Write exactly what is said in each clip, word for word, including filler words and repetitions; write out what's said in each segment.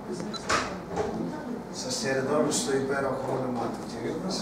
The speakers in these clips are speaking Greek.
Σας χαιρετώ όλους στο υπέροχο όνομα του Κυρίου μας.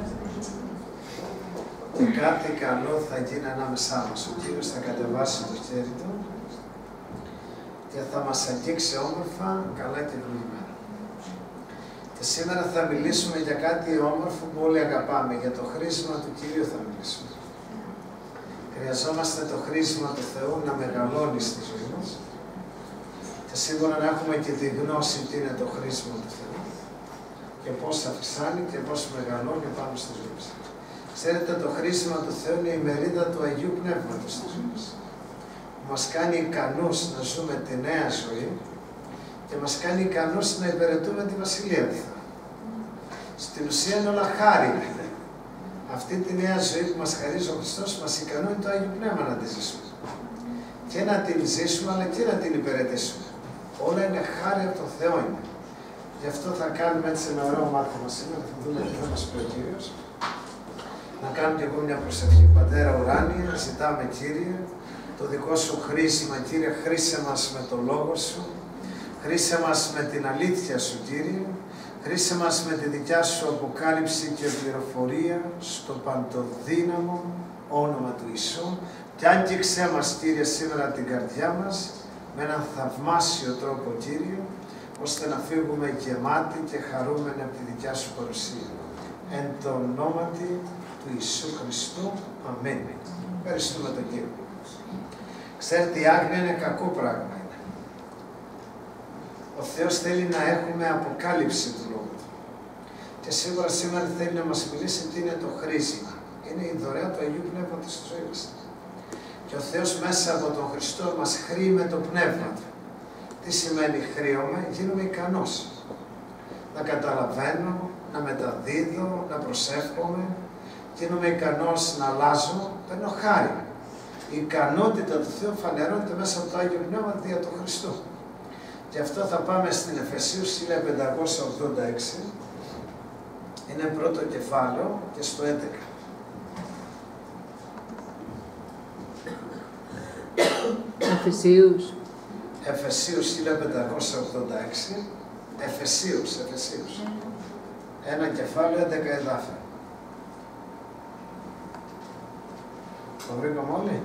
Και κάτι καλό θα γίνει ανάμεσά μας. Ο Κύριος θα κατεβάσει το χέρι Του και θα μας αγγίξει όμορφα, καλά και ευλογημένα. Και σήμερα θα μιλήσουμε για κάτι όμορφο που όλοι αγαπάμε. Για το χρήσμα του Κυρίου θα μιλήσουμε. Χρειαζόμαστε το χρήσμα του Θεού να μεγαλώνει στη ζωή μας. Και σίγουρα να έχουμε και τη γνώση τι είναι το χρήσμα του Θεού. Και πώς αυξάνει και πώς μεγαλώνει πάνω στη ζωή μας. Ξέρετε, το χρήσμα του Θεού είναι η μερίδα του Αγίου Πνεύματος στη ζωή μας. Που μας κάνει ικανούς να ζούμε τη νέα ζωή και μας κάνει ικανούς να υπηρετούμε τη Βασιλεία του Θεού. Στην ουσία είναι όλα χάρη. Αυτή τη νέα ζωή που μας χαρίζει ο Χριστός μας ικανώνει το Άγιο Πνεύμα να τη ζήσουμε. Και να την ζήσουμε αλλά και να την υπηρετήσουμε. Όλα είναι χάρη από τον Θεό είναι. Γι' αυτό θα κάνουμε έτσι ένα ωραίο μάθημα σήμερα. Θα δούμε τι θα μας πει ο Κύριος. Να κάνουμε και εγώ μια προσευχή. Πατέρα ουράνια, ζητάμε Κύριε, το δικό Σου χρήσμα, Κύριε, χρήσε μας με το Λόγο Σου. Χρήσε μας με την αλήθεια Σου, Κύριε. Χρήσε μας με τη δικιά Σου αποκάλυψη και πληροφορία στο παντοδύναμο όνομα του Ιησού. Και άγγιξέ μας, Κύριε, σήμερα την καρδιά μας με έναν θαυμάσιο τρόπο, Κύριε, ώστε να φύγουμε γεμάτοι και χαρούμενοι από τη δικιά Σου παρουσία. Εν το ονόματι του Ιησού Χριστού. Αμήν. Ευχαριστούμε τον Κύριο. Ξέρετε, η άγνοια είναι κακό πράγμα. Ο Θεός θέλει να έχουμε αποκάλυψη του Λόγου Του. Και σίγουρα σήμερα θέλει να μας μιλήσει τι είναι το χρήσμα. Είναι η δωρεά του Αγίου Πνεύματος στη ζωή μας. Και ο Θεός μέσα από τον Χριστό μας χρήει με το Πνεύμα Του. Τι σημαίνει χρήομαι? Γίνομαι ικανός. Να καταλαβαίνω, να μεταδίδω, να προσεύχομαι. Γίνομαι ικανός να αλλάζω, παίρνω χάρη. Η ικανότητα του Θεού φανερώνεται μέσα από το Άγιο Πνεύμα δια του Χριστού. Γι' αυτό θα πάμε στην Εφεσίους χίλια πεντακόσια ογδόντα έξι. Είναι πρώτο κεφάλαιο και στο έντεκα. Εφεσίους. Εφεσίους χίλια πεντακόσια ογδόντα έξι. Εφεσίους, Εφεσίους. Ένα κεφάλαιο, έντεκα εδάφια. Το βρήκαμε όλοι?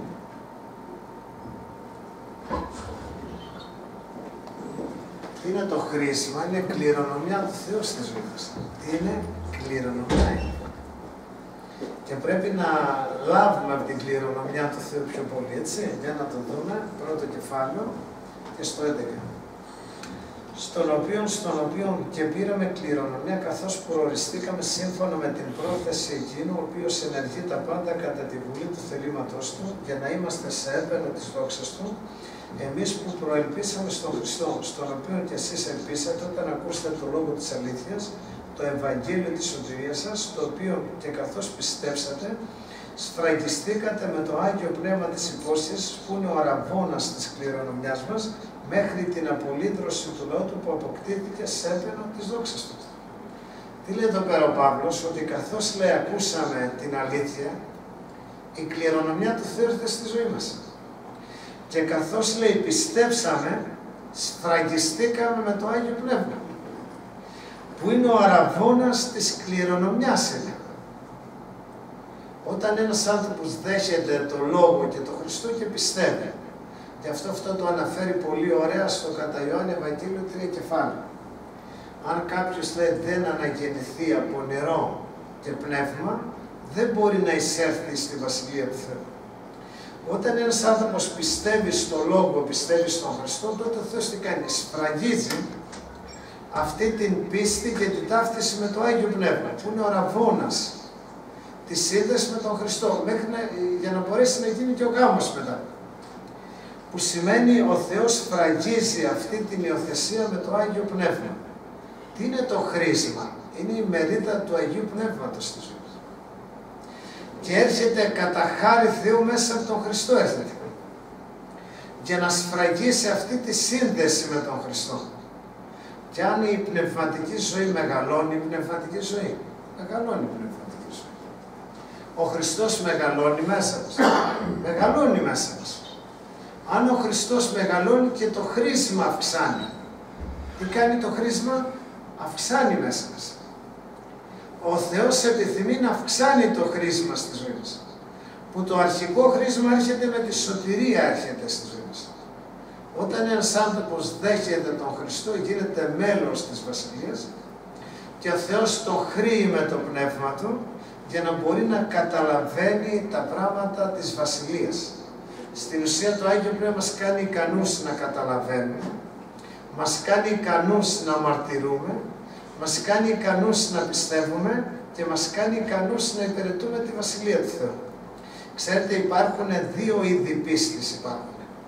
Τι είναι το χρήσμα? Είναι κληρονομιά του Θεού στη ζωή μας. Τι είναι? Κληρονομιά είναι. Και πρέπει να λάβουμε από την κληρονομιά του Θεού πιο πολύ, έτσι. Για να το δούμε, πρώτο κεφάλαιο και στο έντεκα. Στον οποίο, στον οποίο και πήραμε κληρονομιά καθώς προοριστήκαμε σύμφωνα με την πρόθεση εκείνου, ο οποίος ενεργεί τα πάντα κατά τη βουλή του θελήματός Του, για να είμαστε σε έπαινο της δόξας Του, εμείς που προελπίσαμε στον Χριστό, στον οποίο και εσείς ελπίσατε όταν ακούσατε το λόγο της αλήθειας, το Ευαγγέλιο της σωτηρίας σας, το οποίο και καθώς πιστέψατε, σφραγιστήκατε με το Άγιο Πνεύμα της υπόσχεσης, που είναι ο αραβώνας της κληρονομιάς μας, μέχρι την απολύτρωση του λαού Του που αποκτήθηκε σε έπαινο της δόξας Του. Τι λέει εδώ πέρα ο Παύλος? Ότι καθώς λέει ακούσαμε την αλήθεια, η κληρονομιά του Θεού ήρθε στη ζωή μας. Και καθώς λέει πιστέψαμε, σφραγιστήκαμε με το Άγιο Πνεύμα, που είναι ο αραβώνας της κληρονομιάς είναι. Όταν ένας άνθρωπος δέχεται το Λόγο και το Χριστό και πιστεύει, και αυτό, αυτό το αναφέρει πολύ ωραία στο κατά Ιωάννη Ευαγγέλιο τρία κεφάλαιο. Αν κάποιος λέει δεν αναγεννηθεί από νερό και πνεύμα, δεν μπορεί να εισέλθει στη Βασιλεία του Θεού. Όταν ένας άνθρωπος πιστεύει στο Λόγο, πιστεύει στον Χριστό, τότε ο Θεός τι κάνει? Σφραγίζει αυτή την πίστη και την ταύτιση με το Άγιο Πνεύμα, που είναι ο αραβώνας της σύνδεσης με τον Χριστό, μέχρι να, για να μπορέσει να γίνει και ο γάμος μετά. Που σημαίνει ο Θεός σφραγίζει αυτή την υιοθεσία με το Άγιο Πνεύμα. Τι είναι το χρήσμα? Είναι η μερίδα του Αγίου Πνεύματος στη ζωή. Και έρχεται κατά χάρη Θεού μέσα από τον Χριστό έρχεται. Για να σφραγίσει αυτή τη σύνδεση με τον Χριστό. Και αν η πνευματική ζωή μεγαλώνει, η πνευματική ζωή μεγαλώνει η πνευματική ζωή. Ο Χριστός μεγαλώνει μέσα μας. Μεγαλώνει μέσα μας. Αν ο Χριστός μεγαλώνει και το χρήσμα αυξάνει. Τι κάνει το χρήσμα? Αυξάνει μέσα μας. Ο Θεός επιθυμεί να αυξάνει το χρήσμα στη ζωή μας. Που το αρχικό χρήσμα έρχεται με τη σωτηρία, έρχεται στη ζωή μας. Όταν ένας άνθρωπος δέχεται τον Χριστό, γίνεται μέλος της Βασιλείας και ο Θεός τον χρήει με το Πνεύμα Του για να μπορεί να καταλαβαίνει τα πράγματα της Βασιλείας. Στην ουσία το Άγιο Πνεύμα μας κάνει ικανούς να καταλαβαίνουμε, μας κάνει ικανούς να μαρτυρούμε, μας κάνει ικανούς να πιστεύουμε και μας κάνει ικανούς να υπηρετούμε τη Βασιλεία του Θεού. Ξέρετε, υπάρχουν δύο είδη πίστης υπάρχουν.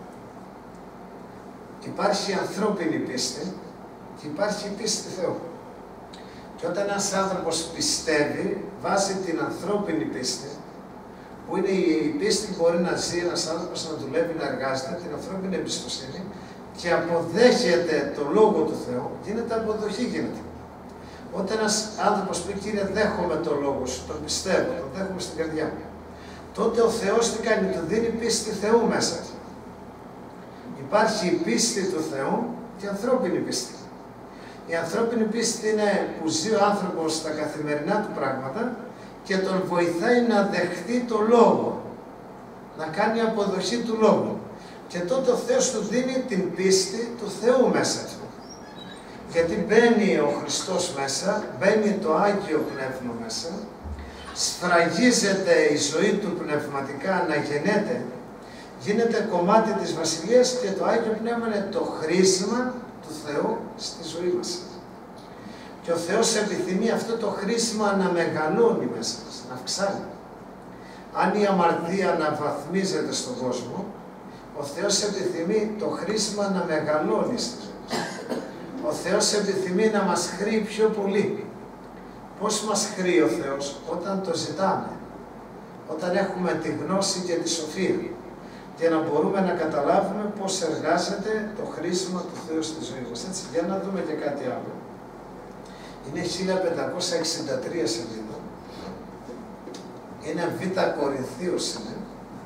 Υπάρχει η ανθρώπινη πίστη και υπάρχει η πίστη Θεού. Και όταν ένας άνθρωπος πιστεύει, βάζει την ανθρώπινη πίστη, που είναι η πίστη που μπορεί να ζει ένας άνθρωπος, να δουλεύει, να εργάζεται, την ανθρώπινη εμπιστοσύνη, και αποδέχεται το Λόγο του Θεού, γίνεται αποδοχή, γίνεται. Όταν ένας άνθρωπος πει, Κύριε, δέχομαι το Λόγο Σου, τον πιστεύω, τον δέχομαι στην καρδιά μου, τότε ο Θεός τι κάνει? Του δίνει πίστη Θεού μέσα. Υπάρχει η πίστη του Θεού και η ανθρώπινη πίστη. Η ανθρώπινη πίστη είναι που ζει ο άνθρωπος στα καθημερινά του πράγματα και τον βοηθάει να δεχτεί το Λόγο, να κάνει αποδοχή του Λόγου. Και τότε ο Θεός του δίνει την πίστη του Θεού μέσα του. Γιατί μπαίνει ο Χριστός μέσα, μπαίνει το Άγιο Πνεύμα μέσα, σφραγίζεται η ζωή του πνευματικά να γεννέται, γίνεται κομμάτι της Βασιλείας και το Άγιο Πνεύμα είναι το χρήσμα του Θεού στη ζωή μας. Και ο Θεός επιθυμεί αυτό το χρήσμα να μεγαλώνει μέσα μας, να αυξάνει. Αν η αμαρτία αναβαθμίζεται στον κόσμο, ο Θεός επιθυμεί το χρήσμα να μεγαλώνει στη ζωή μας. Ο Θεός επιθυμεί να μας χρήει πιο πολύ. Πώς μας χρήει ο Θεός? Όταν το ζητάμε. Όταν έχουμε τη γνώση και τη σοφία. Για να μπορούμε να καταλάβουμε πώς εργάζεται το χρήσμα του Θεού στη ζωή μας. Έτσι, για να δούμε και κάτι άλλο. Είναι χίλια πεντακόσια εξήντα τρία σελίδα. Είναι Β' Κορινθίους είναι.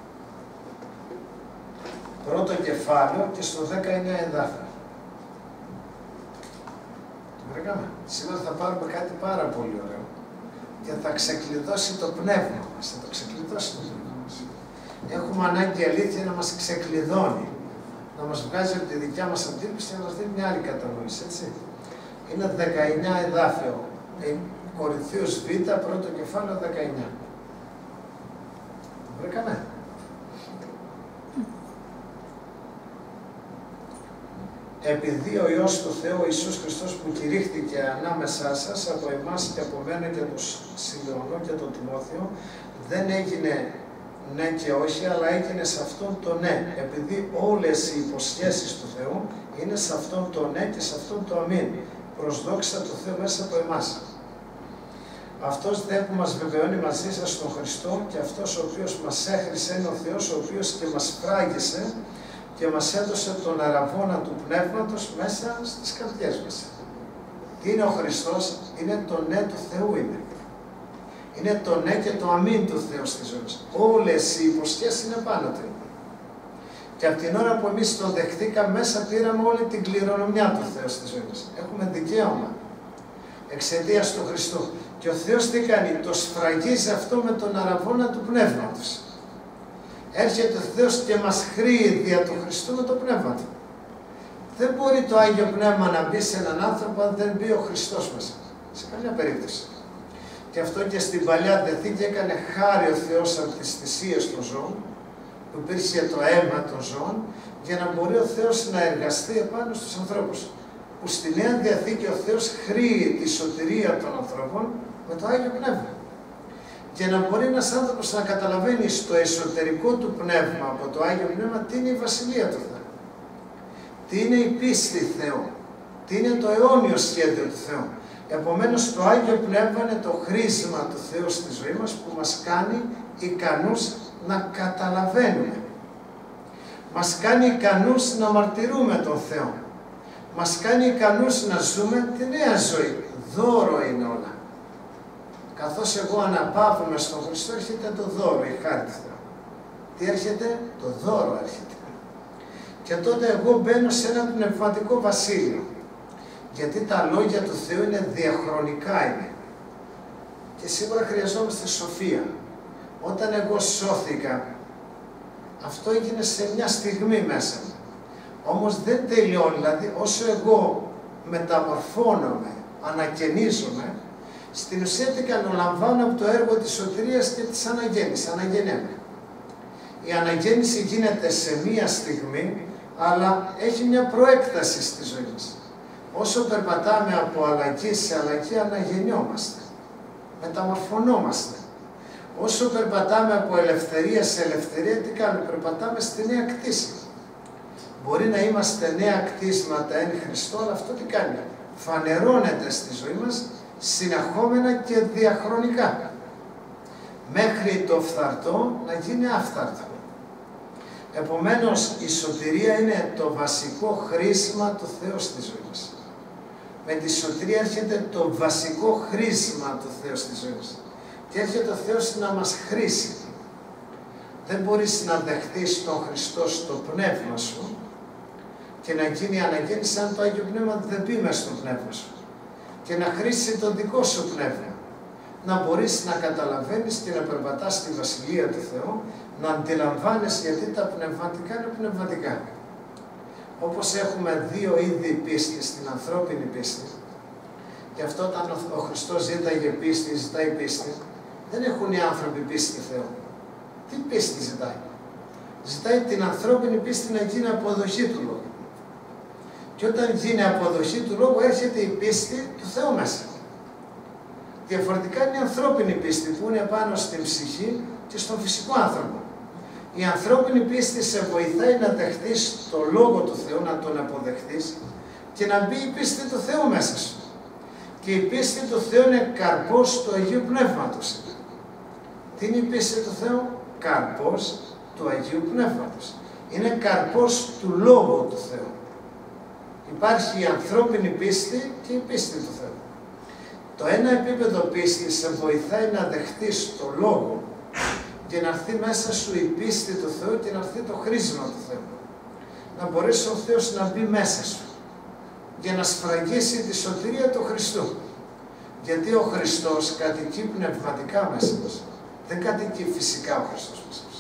Πρώτο κεφάλαιο και στο δεκαεννέα εδάφιο. Το βρήκαμε. Σήμερα θα πάρουμε κάτι πάρα πολύ ωραίο και θα ξεκλειδώσει το πνεύμα μας. Θα το ξεκλειδώσει το πνεύμα μας. Έχουμε ανάγκη αλήθεια να μας ξεκλειδώνει. Να μας βγάζει από τη δικιά μας αντίληψη και να μας δίνει μια άλλη κατανόηση, έτσι. Είναι δεκαεννέα εδάφιο. Κορινθίους Β, πρώτο κεφάλαιο δεκαεννέα. Το βρήκαμε. Επειδή ο Υιός του Θεού, ο Ιησούς Χριστός που κηρύχθηκε ανάμεσά σας, από εμάς και από μένα και τον Σιλεωνό και τον Τιμόθεο, δεν έγινε ναι και όχι, αλλά έγινε σε αυτόν το ναι. Επειδή όλες οι υποσχέσεις του Θεού είναι σε αυτόν το ναι και σε αυτόν το αμήν. Προς δόξα του Θεού μέσα από εμάς. Αυτός δε που μας βεβαιώνει μαζί σας στον Χριστό και αυτός ο οποίος μας έχρισε είναι ο Θεός ο οποίος και μας φράγισε και μας έδωσε τον αραβώνα του Πνεύματος μέσα στις καρδιές μας. Τι είναι ο Χριστός? Είναι το ναι του Θεού είναι. Είναι το ναι και το αμήν του Θεού στη ζωή μας. Όλες οι υποσχέσεις είναι πάνω του. Και από την ώρα που εμείς το δεχτήκαμε, μέσα πήραμε όλη την κληρονομιά του Θεού στη ζωή μας. Έχουμε δικαίωμα εξαιτίας του Χριστού. Και ο Θεός τι κάνει? Το σφραγίζει αυτό με τον αραβώνα του Πνεύματος. Έρχεται ο Θεός και μας χρήει δια του Χριστού με το Πνεύμα Του. Δεν μπορεί το Άγιο Πνεύμα να μπει σε έναν άνθρωπο αν δεν μπει ο Χριστός μέσα. Σε καμιά περίπτωση. Και αυτό και στην Παλιά Διαθήκη έκανε χάρη ο Θεός από τις θυσίες των ζώων, που υπήρχε το αίμα των ζώων, για να μπορεί ο Θεός να εργαστεί επάνω στους ανθρώπους. Που στη Νέα Διαθήκη ο Θεός χρήει τη σωτηρία των ανθρώπων με το Άγιο Πνεύμα. Για να μπορεί ένας άνθρωπος να καταλαβαίνει στο εσωτερικό του πνεύμα, από το Άγιο Πνεύμα, τι είναι η Βασιλεία του Θεού. Τι είναι η πίστη Θεού. Τι είναι το αιώνιο σχέδιο του Θεού. Επομένως, το Άγιο Πνεύμα είναι το χρήσμα του Θεού στη ζωή μας που μας κάνει ικανούς να καταλαβαίνουμε. Μας κάνει ικανούς να μαρτυρούμε τον Θεό. Μας κάνει ικανούς να ζούμε τη νέα ζωή. Δώρο είναι όλα. Καθώς εγώ αναπαύομαι στον Χριστό, έρχεται το δώρο, η χάρη του Θεού. Τι έρχεται? Το δώρο έρχεται. Και τότε εγώ μπαίνω σε ένα πνευματικό βασίλειο. Γιατί τα λόγια του Θεού είναι διαχρονικά είναι. Και σίγουρα χρειαζόμαστε σοφία. Όταν εγώ σώθηκα, αυτό έγινε σε μια στιγμή μέσα μου. Όμως δεν τελειώνει, δηλαδή όσο εγώ μεταμορφώνομαι, ανακαινίζομαι, στην ουσία τι κάνω, λαμβάνω από το έργο της σωτηρίας και της αναγέννησης, αναγεννέμαι. Η αναγέννηση γίνεται σε μία στιγμή, αλλά έχει μια προέκταση στη ζωή μας. Όσο περπατάμε από αλλαγή σε αλλαγή, αναγεννιόμαστε, μεταμορφωνόμαστε. Όσο περπατάμε από ελευθερία σε ελευθερία, τι κάνουμε, περπατάμε στη νέα κτήση. Μπορεί να είμαστε νέα κτίσματα εν Χριστώ, αλλά αυτό τι κάνει, φανερώνεται στη ζωή μας συνεχόμενα και διαχρονικά. Μέχρι το φθαρτό να γίνει άφθαρτο. Επομένως, η σωτηρία είναι το βασικό χρήσμα του Θεού στη ζωή μας. Με τη σωτηρία έρχεται το βασικό χρήσμα του Θεού στη ζωή μας. Και έρχεται ο Θεός να μας χρήσει. Δεν μπορείς να δεχτείς τον Χριστό στο πνεύμα σου και να γίνει αναγέννηση αν το Άγιο Πνεύμα δεν μπει μέσα στο πνεύμα σου. Και να χρήσει το δικό σου πνεύμα. Να μπορείς να καταλαβαίνεις και να περπατάς στη Βασιλεία του Θεού, να αντιλαμβάνεσαι γιατί τα πνευματικά είναι πνευματικά. Όπως έχουμε δύο είδη πίστη στην ανθρώπινη πίστη, και αυτό όταν ο Χριστός ζήταγε πίστη, ζητάει πίστη, δεν έχουν οι άνθρωποι πίστη στη Θεό. Τι πίστη ζητάει? Ζητάει την ανθρώπινη πίστη να γίνει αποδοχή του Λόγου. Και όταν γίνει αποδοχή του Λόγου έρχεται η πίστη του Θεού μέσα. Διαφορετικά είναι η ανθρώπινη πίστη που είναι πάνω στην ψυχή και στον φυσικό άνθρωπο. Η ανθρώπινη πίστη σε βοηθάει να δεχτείς το Λόγο του Θεού, να τον αποδεχτείς και να μπει η πίστη του Θεού μέσα σου. Και η πίστη του Θεού είναι καρπός του Αγίου Πνεύματος. Τι είναι η πίστη του Θεού? Καρπός του Αγίου Πνεύματος. Είναι καρπός του Λόγου του Θεού. Υπάρχει η ανθρώπινη πίστη και η πίστη του Θεού. Το ένα επίπεδο πίστη σε βοηθάει να δεχτείς το Λόγο και να έρθει μέσα σου η πίστη του Θεού και να έρθει το χρήσμα του Θεού. Να μπορέσει ο Θεός να μπει μέσα σου για να σφραγίσει τη σωτηρία του Χριστού. Γιατί ο Χριστός κατοικεί πνευματικά μέσα μας. Δεν κατοικεί φυσικά ο Χριστός μέσα μας.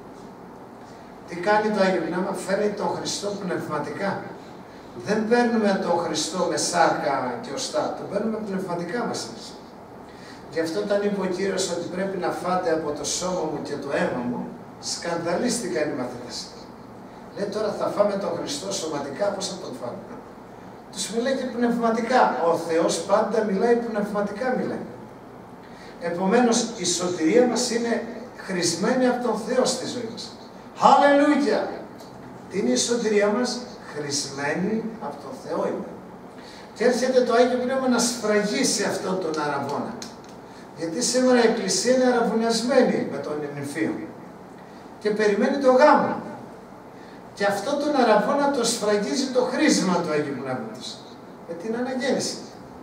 Τι κάνει το Άγιο Πνεύμα? Φέρνει τον Χριστό πνευματικά. Δεν παίρνουμε τον Χριστό με σάρκα και οστά, τον παίρνουμε πνευματικά μέσα μας. Γι' αυτό όταν είπε ο Κύριος ότι πρέπει να φάτε από το σώμα μου και το αίμα μου, σκανδαλίστηκαν οι μαθητές. Λέει τώρα θα φάμε τον Χριστό σωματικά, πώς θα τον φάμε? Τους μιλάει και πνευματικά. Ο Θεός πάντα μιλάει πνευματικά, μιλάει. Επομένως η σωτηρία μας είναι χρησμένη από τον Θεό στη ζωή μας. Χαλελούια! Τι είναι η σωτηρία μας? Χρησμένη από τον Θεό είναι. Και έρχεται το Άγιο Πνεύμα να σφραγίσει αυτόν τον αραβώνα. Γιατί σήμερα η Εκκλησία είναι αραβωνιασμένη με τον νυμφίο και περιμένει το γάμο. Και αυτό τον αραβώνα το σφραγίζει το χρήσμα του Αγίου Πνεύματος με την αναγέννηση.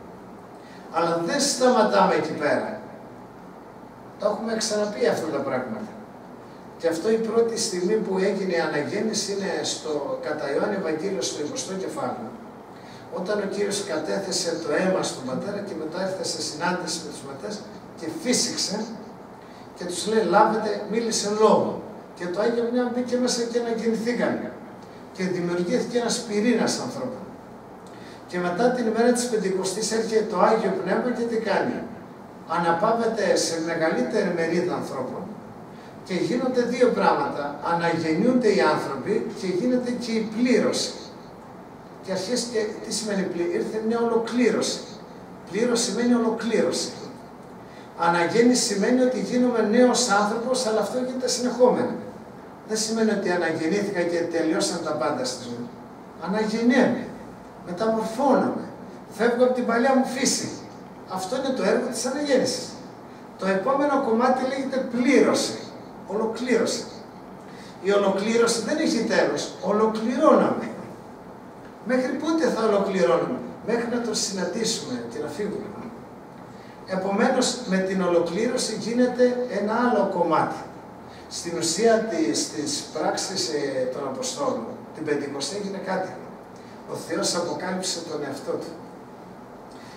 Αλλά δεν σταματάμε εκεί πέρα. Το έχουμε ξαναπεί αυτά τα πράγματα. Και αυτό η πρώτη στιγμή που έγινε η αναγέννηση είναι στο κατά Ιωάννη Ευαγγέλιο στο εικοστό κεφάλαιο. Όταν ο Κύριος κατέθεσε το αίμα στον πατέρα και μετά ήρθε σε συνάντηση με τους ματές και φύσηξε και τους λέει λάβετε, μίλησε λόγο. Και το Άγιο Πνεύμα μπήκε μέσα και αναγεννηθήκαν. Και δημιουργήθηκε ένας πυρήνας ανθρώπων. Και μετά την ημέρα της Πεντηκοστής έρχεται το Άγιο Πνεύμα και τι κάνει? Αναπαύεται σε μεγαλύτερη μερίδα ανθρώπων. Και γίνονται δύο πράγματα. Αναγεννιούνται οι άνθρωποι και γίνεται και η πλήρωση. Και αρχίζει και τι σημαίνει πλήρωση? Ήρθε μια ολοκλήρωση. Πλήρωση σημαίνει ολοκλήρωση. Αναγέννηση σημαίνει ότι γίνομαι νέος άνθρωπος, αλλά αυτό γίνεται συνεχόμενα. Δεν σημαίνει ότι αναγεννήθηκα και τελειώσαν τα πάντα στη ζωή. Αναγεννιέμαι. Μεταμορφώνομαι. Φεύγω από την παλιά μου φύση. Αυτό είναι το έργο της αναγέννησης. Το επόμενο κομμάτι λέγεται πλήρωση. Ολοκλήρωση. Η ολοκλήρωση δεν έχει τέλος. Ολοκληρώναμε. Μέχρι πότε θα ολοκληρώνουμε? Μέχρι να το συναντήσουμε και να φύγουμε. Επομένως, με την ολοκλήρωση γίνεται ένα άλλο κομμάτι. Στην ουσία της, της πράξης ε, των Αποστόλων, την Πεντηκοστή έγινε κάτι. Ο Θεός αποκάλυψε τον εαυτό Του.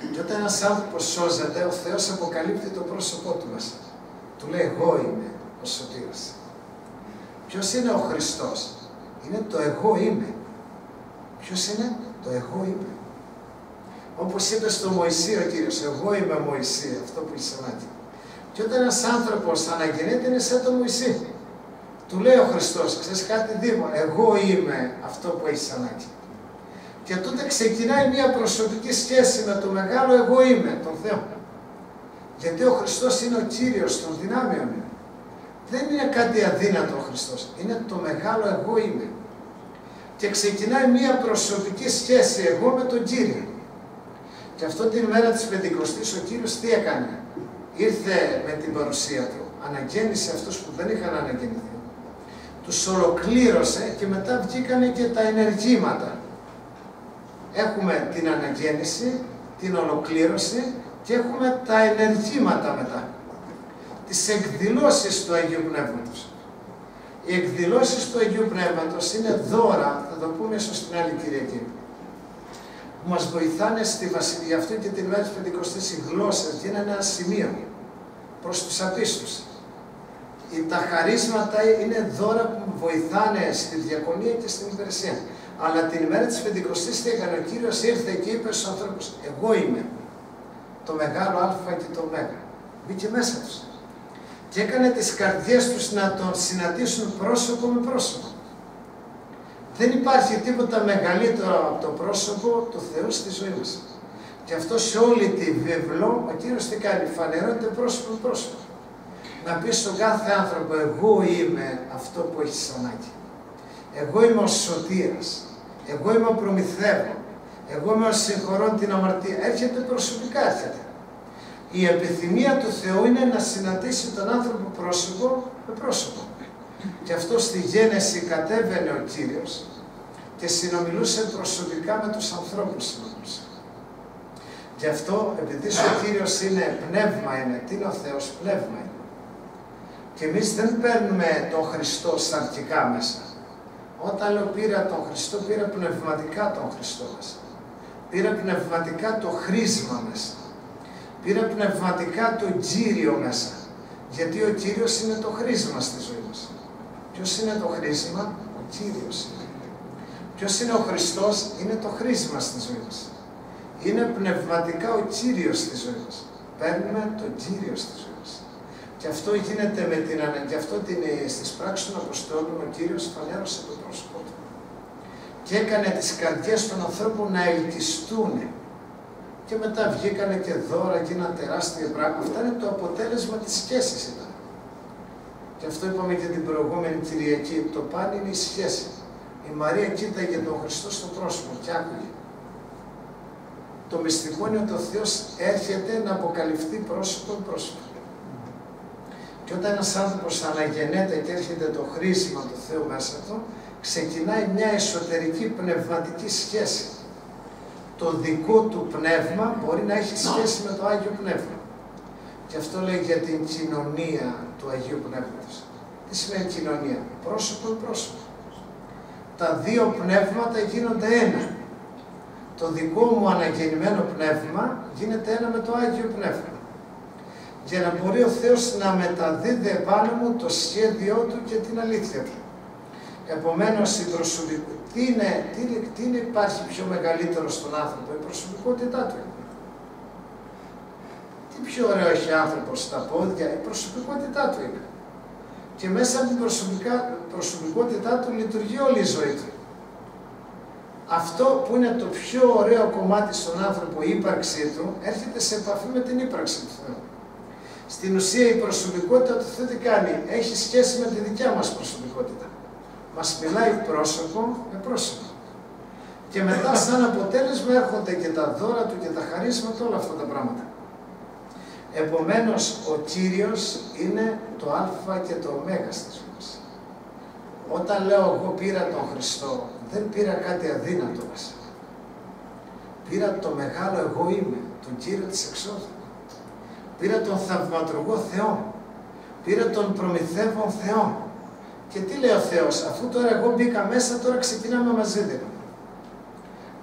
Και όταν ένας άνθρωπος σώζεται, ο Θεός αποκαλύπτει το πρόσωπό του μέσα. Του λέει, εγώ είμαι ο σωτήρας. Ποιος είναι ο Χριστός? Είναι το εγώ είμαι. Ποιος είναι? Το εγώ είμαι. Όπως είπε στο Μωυσή ο Κύριος, εγώ είμαι Μωυσή, αυτό που είσαι ανάγκη. Και όταν ένας άνθρωπος αναγεννείται, είναι σαν το Μωυσή. Του λέει ο Χριστός, ξέρεις κάτι Δήμο, εγώ είμαι αυτό που έχεις ανάγκη. Και τότε ξεκινάει μια προσωπική σχέση με το μεγάλο εγώ είμαι, τον Θεό. Γιατί ο Χριστός είναι ο Κύριος των δυνάμεων. Δεν είναι κάτι αδύνατο ο Χριστός, είναι το μεγάλο εγώ είμαι. Και ξεκινάει μια προσωπική σχέση εγώ με τον Κύριο. Και αυτό την μέρα της Πεντηκοστής ο Κύριος τι έκανε? Ήρθε με την παρουσία του, αναγέννησε αυτούς που δεν είχαν αναγεννηθεί. Τους ολοκλήρωσε και μετά βγήκανε και τα ενεργήματα. Έχουμε την αναγέννηση, την ολοκλήρωση και έχουμε τα ενεργήματα μετά. Τις εκδηλώσεις του Αγίου Πνεύματος. Οι εκδηλώσεις του Αγίου Πνεύματος είναι δώρα, θα το πούμε ίσως την άλλη Κυριακή, που μας βοηθάνε στη Βασιλεία. Αυτό και την μέρα της Πεντηκοστής οι γλώσσες γίνανε ένα σημείο προς τους απίστους. Τα χαρίσματα είναι δώρα που βοηθάνε στη διακονία και στην υπηρεσία. Αλλά την ημέρα της Πεντηκοστής τι έκανε? Ο Κύριος ήρθε και είπε στους ανθρώπους, εγώ είμαι το μεγάλο Α και το Ω. Μπήκε μέσα τους. Και έκανε τις καρδιές τους να τον συναντήσουν πρόσωπο με πρόσωπο. Δεν υπάρχει τίποτα μεγαλύτερο από το πρόσωπο του Θεού στη ζωή μας. Και αυτό σε όλη τη βίβλο, ο Κύριος τι κάνει? Φανερώνεται πρόσωπο με πρόσωπο. Να πει στον κάθε άνθρωπο, εγώ είμαι αυτό που έχεις ανάγκη. Εγώ είμαι ο σωτήρας. Εγώ είμαι ο προμηθεύων. Εγώ είμαι ο συγχωρών την αμαρτία. Έρχεται προσωπικά, έρχεται. Η επιθυμία του Θεού είναι να συναντήσει τον άνθρωπο πρόσωπο με πρόσωπο. Και αυτό στη Γένεση κατέβαινε ο Κύριος και συνομιλούσε προσωπικά με τους ανθρώπους. Συνομιλούσε. Γι' αυτό, επειδή ο Κύριος είναι πνεύμα, είναι, τι είναι ο Θεός? Πνεύμα είναι. Και εμείς δεν παίρνουμε τον Χριστό σαρκικά μέσα. Όταν λέω πήρα τον Χριστό, πήρα πνευματικά τον Χριστό μέσα. Πήρα πνευματικά το χρήσμα μέσα. Πήρα πνευματικά το Κύριο μέσα. Γιατί ο Κύριος είναι το χρήσμα στη ζωή μας. Ποιος είναι το χρήσμα? Ο Κύριος είναι. Ποιος είναι ο Χριστός? Είναι το χρήσμα στη ζωή μας. Είναι πνευματικά ο Κύριος στη ζωή μας. Παίρνουμε τον Κύριο στη ζωή μας. Και αυτό γίνεται με την ανάγκη. Γι' αυτό την, στις πράξεις των Αποστόλων ο Κύριος φανέρωσε το πρόσωπό του. Και έκανε τις καρδιές των ανθρώπων να ελκυστούν. Και μετά βγήκανε και δώρα, γίνανε τεράστια πράγματα. Αυτά είναι το αποτέλεσμα της σχέσης ήταν. Και αυτό είπαμε και την προηγούμενη Κυριακή. Το παν είναι η σχέση. Η Μαρία κοίταγε τον Χριστό στο πρόσωπο και άκουγε. Το μυστικό είναι ότι ο Θεός έρχεται να αποκαλυφθεί πρόσωπο πρόσωπο. Και όταν ένας άνθρωπος αναγεννέται και έρχεται το χρήσμα του Θεού μέσα του, ξεκινάει μια εσωτερική πνευματική σχέση. Το δικό του πνεύμα μπορεί να έχει σχέση με το Άγιο Πνεύμα. Και αυτό λέει για την κοινωνία του Αγίου Πνεύματος. Τι σημαίνει κοινωνία? Πρόσωπο πρόσωπο. Τα δύο πνεύματα γίνονται ένα. Το δικό μου αναγεννημένο πνεύμα γίνεται ένα με το Άγιο Πνεύμα. Για να μπορεί ο Θεός να μεταδίδει επάνω μου το σχέδιό του και την αλήθεια του. Επομένως, η προσωπικότητα, τι είναι, τι, τι είναι υπάρχει πιο μεγαλύτερο στον άνθρωπο? Η προσωπικότητά του. Τι πιο ωραίο έχει άνθρωπος στα πόδια? Η προσωπικότητά του είναι. Και μέσα από την προσωπικότητά του λειτουργεί όλη η ζωή του. Αυτό που είναι το πιο ωραίο κομμάτι στον άνθρωπο, η ύπαρξή του, έρχεται σε επαφή με την ύπαρξη του Θεού. Στην ουσία η προσωπικότητα του Θεού τι κάνει? Έχει σχέση με τη δικιά μας προσωπικότητα. Μας μιλάει πρόσωπο με πρόσωπο. Και μετά σαν αποτέλεσμα έρχονται και τα δώρα του και τα χαρίσματα, όλα αυτά τα πράγματα. Επομένως, ο Κύριος είναι το Α και το Ω στη ζωή μας. Όταν λέω εγώ πήρα τον Χριστό, δεν πήρα κάτι αδύνατο μέσα. Πήρα το μεγάλο εγώ είμαι, τον Κύριο της εξόδου. Πήρα τον θαυματουργό Θεό. Πήρα τον προμηθεύον Θεό. Και τι λέει ο Θεός? Αφού τώρα εγώ μπήκα μέσα, τώρα ξεκινάμε μαζί.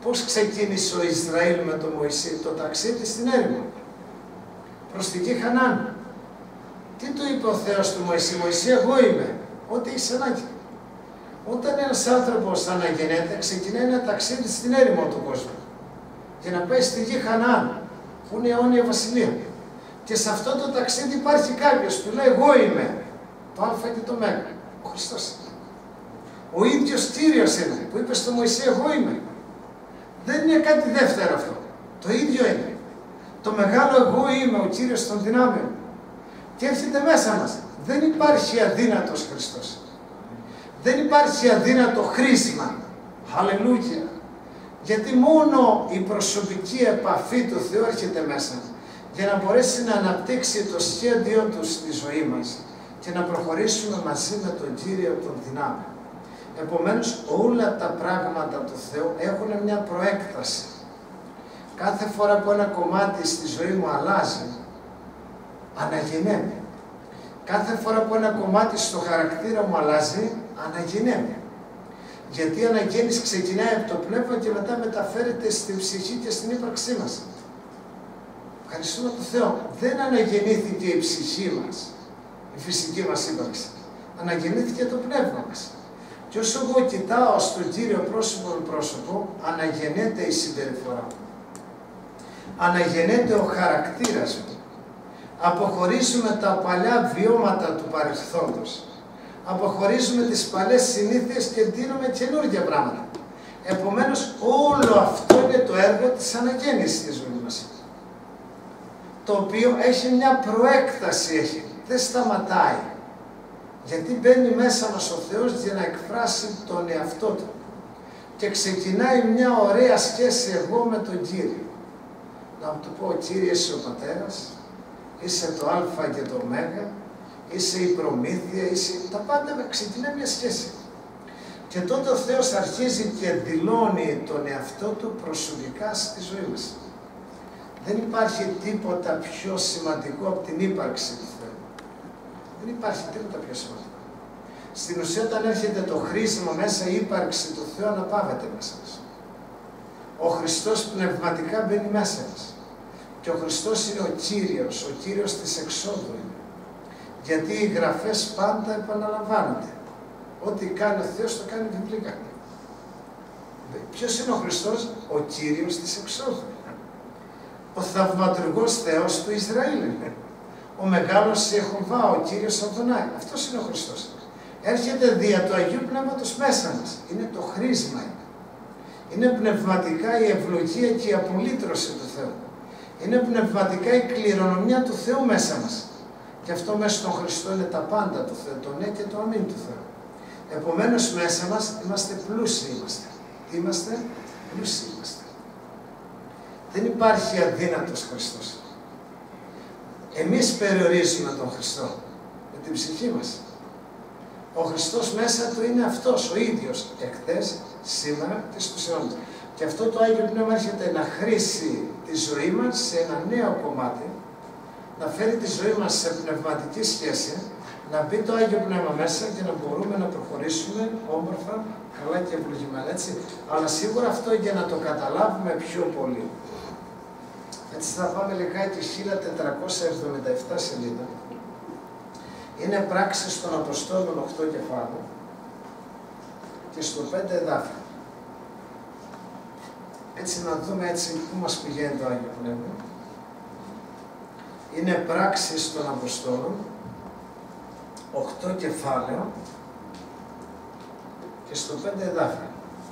Πώς ξεκίνησε ο Ισραήλ με τον Μωυσή? Το ταξίδι στην έρημο, προς τη γη Χανάν. Τι του είπε ο Θεός του Μωυσή? Μωυσή, εγώ είμαι, ό,τι έχεις ανάγκη. Όταν ένας άνθρωπος αναγεννέται, ξεκινάει ένα ταξίδι στην έρημο του κόσμου για να πάει στη γη Χανάν, που είναι η αιώνια βασιλεία. Και σε αυτό το ταξίδι υπάρχει κάποιος που λέει, εγώ είμαι το Α και το Μ, ο Χριστός. Ο ίδιος Κύριος είναι, που είπε στο Μωυσή, εγώ είμαι. Δεν είναι κάτι δεύτερο αυτό. Το ίδιο είναι. Το μεγάλο εγώ είμαι, ο Κύριος των δυνάμεων. Και έρχεται μέσα μας. Δεν υπάρχει αδύνατος Χριστός. Δεν υπάρχει αδύνατο χρήσμα. Χαλελούια. Γιατί μόνο η προσωπική επαφή του Θεού έρχεται μέσα για να μπορέσει να αναπτύξει το σχέδιό του στη ζωή μας και να προχωρήσουμε μαζί με τον Κύριο των δυνάμεων. Επομένως, όλα τα πράγματα του Θεού έχουν μια προέκταση. Κάθε φορά που ένα κομμάτι στη ζωή μου αλλάζει, αναγεννέμαι. Κάθε φορά που ένα κομμάτι στο χαρακτήρα μου αλλάζει, αναγεννέμαι. Γιατί η αναγέννηση ξεκινάει από το πνεύμα και μετά μεταφέρεται στην ψυχή και στην ύπαρξή μας. Ευχαριστούμε τον Θεό. Δεν αναγεννήθηκε η ψυχή μας, η φυσική μας ύπαρξη. Αναγεννήθηκε το πνεύμα μας. Και όσο εγώ κοιτάω στον Κύριο πρόσωπο με πρόσωπο, αναγεννέται η συμπεριφορά μου. Αναγεννέται ο χαρακτήρας μου. Αποχωρίζουμε τα παλιά βιώματα του παρελθόντος. Αποχωρίζουμε τις παλιές συνήθειες και δίνουμε καινούργια πράγματα. Επομένως, όλο αυτό είναι το έργο της αναγέννησης της ζωής μας. Το οποίο έχει μια προέκταση, έχει. Δεν σταματάει. Γιατί μπαίνει μέσα μας ο Θεός για να εκφράσει τον εαυτό του. Και ξεκινάει μια ωραία σχέση εγώ με τον Κύριο. Να του πω, Κύριε, είσαι ο Πατέρας, είσαι το Α και το Ω, είσαι η προμήθεια, είσαι τα πάντα, ξεκινάει μια σχέση. Και τότε ο Θεός αρχίζει και δηλώνει τον εαυτό του προσωπικά στη ζωή μας. Δεν υπάρχει τίποτα πιο σημαντικό από την ύπαρξη του Θεού. Δεν υπάρχει τίποτα πιο σημαντικό. Στην ουσία, όταν έρχεται το χρήσιμο μέσα, η ύπαρξη του Θεού αναπαύεται μέσα μας. Ο Χριστός πνευματικά μπαίνει μέσα μας. Και ο Χριστός είναι ο Κύριος, ο Κύριος της εξόδου είναι. Γιατί οι γραφές πάντα επαναλαμβάνονται. Ό,τι κάνει ο Θεός το κάνει βιβλικά. Ποιος είναι ο Χριστός? Ο Κύριος της εξόδου. Ο θαυματουργός Θεός του Ισραήλ είναι. Ο μεγάλος Ιεχωβά, ο Κύριος Αδωνάη. Αυτός είναι ο Χριστός. Έρχεται δια του Αγίου Πνεύματος μέσα μας. Είναι το χρήσμα. Είναι. είναι πνευματικά η ευλογία και η απολύτρωση του Θεού. Είναι πνευματικά η κληρονομιά του Θεού μέσα μας. Και αυτό μέσα στον Χριστό είναι τα πάντα του Θεού, το ναι και το αμήν του Θεού. Επομένως μέσα μας είμαστε πλούσιοι είμαστε. Είμαστε πλούσιοι είμαστε. Δεν υπάρχει αδύνατος Χριστός. Εμείς περιορίζουμε τον Χριστό με την ψυχή μας. Ο Χριστός μέσα του είναι αυτός, ο ίδιος, εχθές, σήμερα και στους αιώνες. Και αυτό το Άγιο Πνεύμα έρχεται να χρήσει τη ζωή μας σε ένα νέο κομμάτι, να φέρει τη ζωή μας σε πνευματική σχέση, να μπει το Άγιο Πνεύμα μέσα και να μπορούμε να προχωρήσουμε όμορφα, καλά και ευλογημένα, έτσι. Αλλά σίγουρα αυτό για να το καταλάβουμε πιο πολύ. Έτσι θα πάμε λιγάκι χίλια τετρακόσια εβδομήντα επτά σελίδα. Είναι πράξεις των Αποστόλων οκτώ κεφάλαιο και στο πέντε εδάφιο. Έτσι να δούμε έτσι πού μας πηγαίνει το Άγιο Πνεύμα. Είναι πράξεις των Αποστόλων, οκτώ κεφάλαιο και στο πέντε εδάφιο.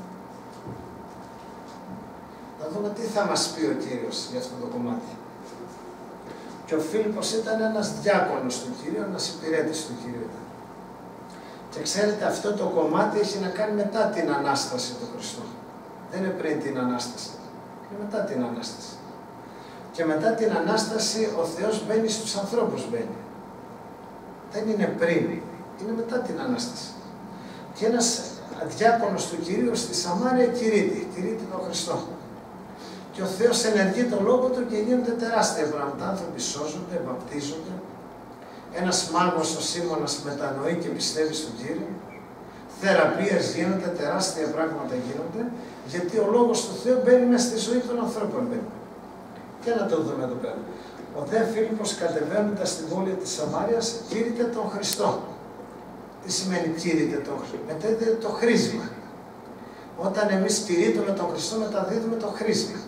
Να δούμε τι θα μας πει ο Κύριος για αυτό το κομμάτι. Και ο Φίλιππος ήταν ένας διάκονος του Κύριου, ένας υπηρέτης του Κύριου. Και ξέρετε, αυτό το κομμάτι έχει να κάνει μετά την Ανάσταση του Χριστού. Δεν είναι πριν την Ανάσταση, είναι μετά την Ανάσταση. Και μετά την Ανάσταση ο Θεός μπαίνει στους ανθρώπους, μπαίνει. Δεν είναι πριν, είναι μετά την Ανάσταση. Και ένας διάκονος του Κυρίου στη Σαμάρια κηρύττει, κηρύττει τον Χριστό. Και ο Θεός ενεργεί τον λόγο του και γίνονται τεράστια πράγματα. Άνθρωποι σώζονται, βαπτίζονται. Ένας μάγος, ο Σίμωνας, μετανοεί και πιστεύει στον Κύριο. θεραπείες γίνονται, τεράστια πράγματα γίνονται, γιατί ο Λόγος του Θεού μπαίνει μέσα στη ζωή των ανθρώπων. Και να το δούμε εδώ πέρα. Ο δε Φίλιππος κατεβαίνοντας στην πόλη της Σαμάρειας κήρυτε τον Χριστό. Τι σημαίνει κήρυτε τον Χριστό? Μεταδίδεται το χρήσμα. Όταν εμείς κηρύττουμε τον Χριστό, μεταδίδουμε το χρήσμα.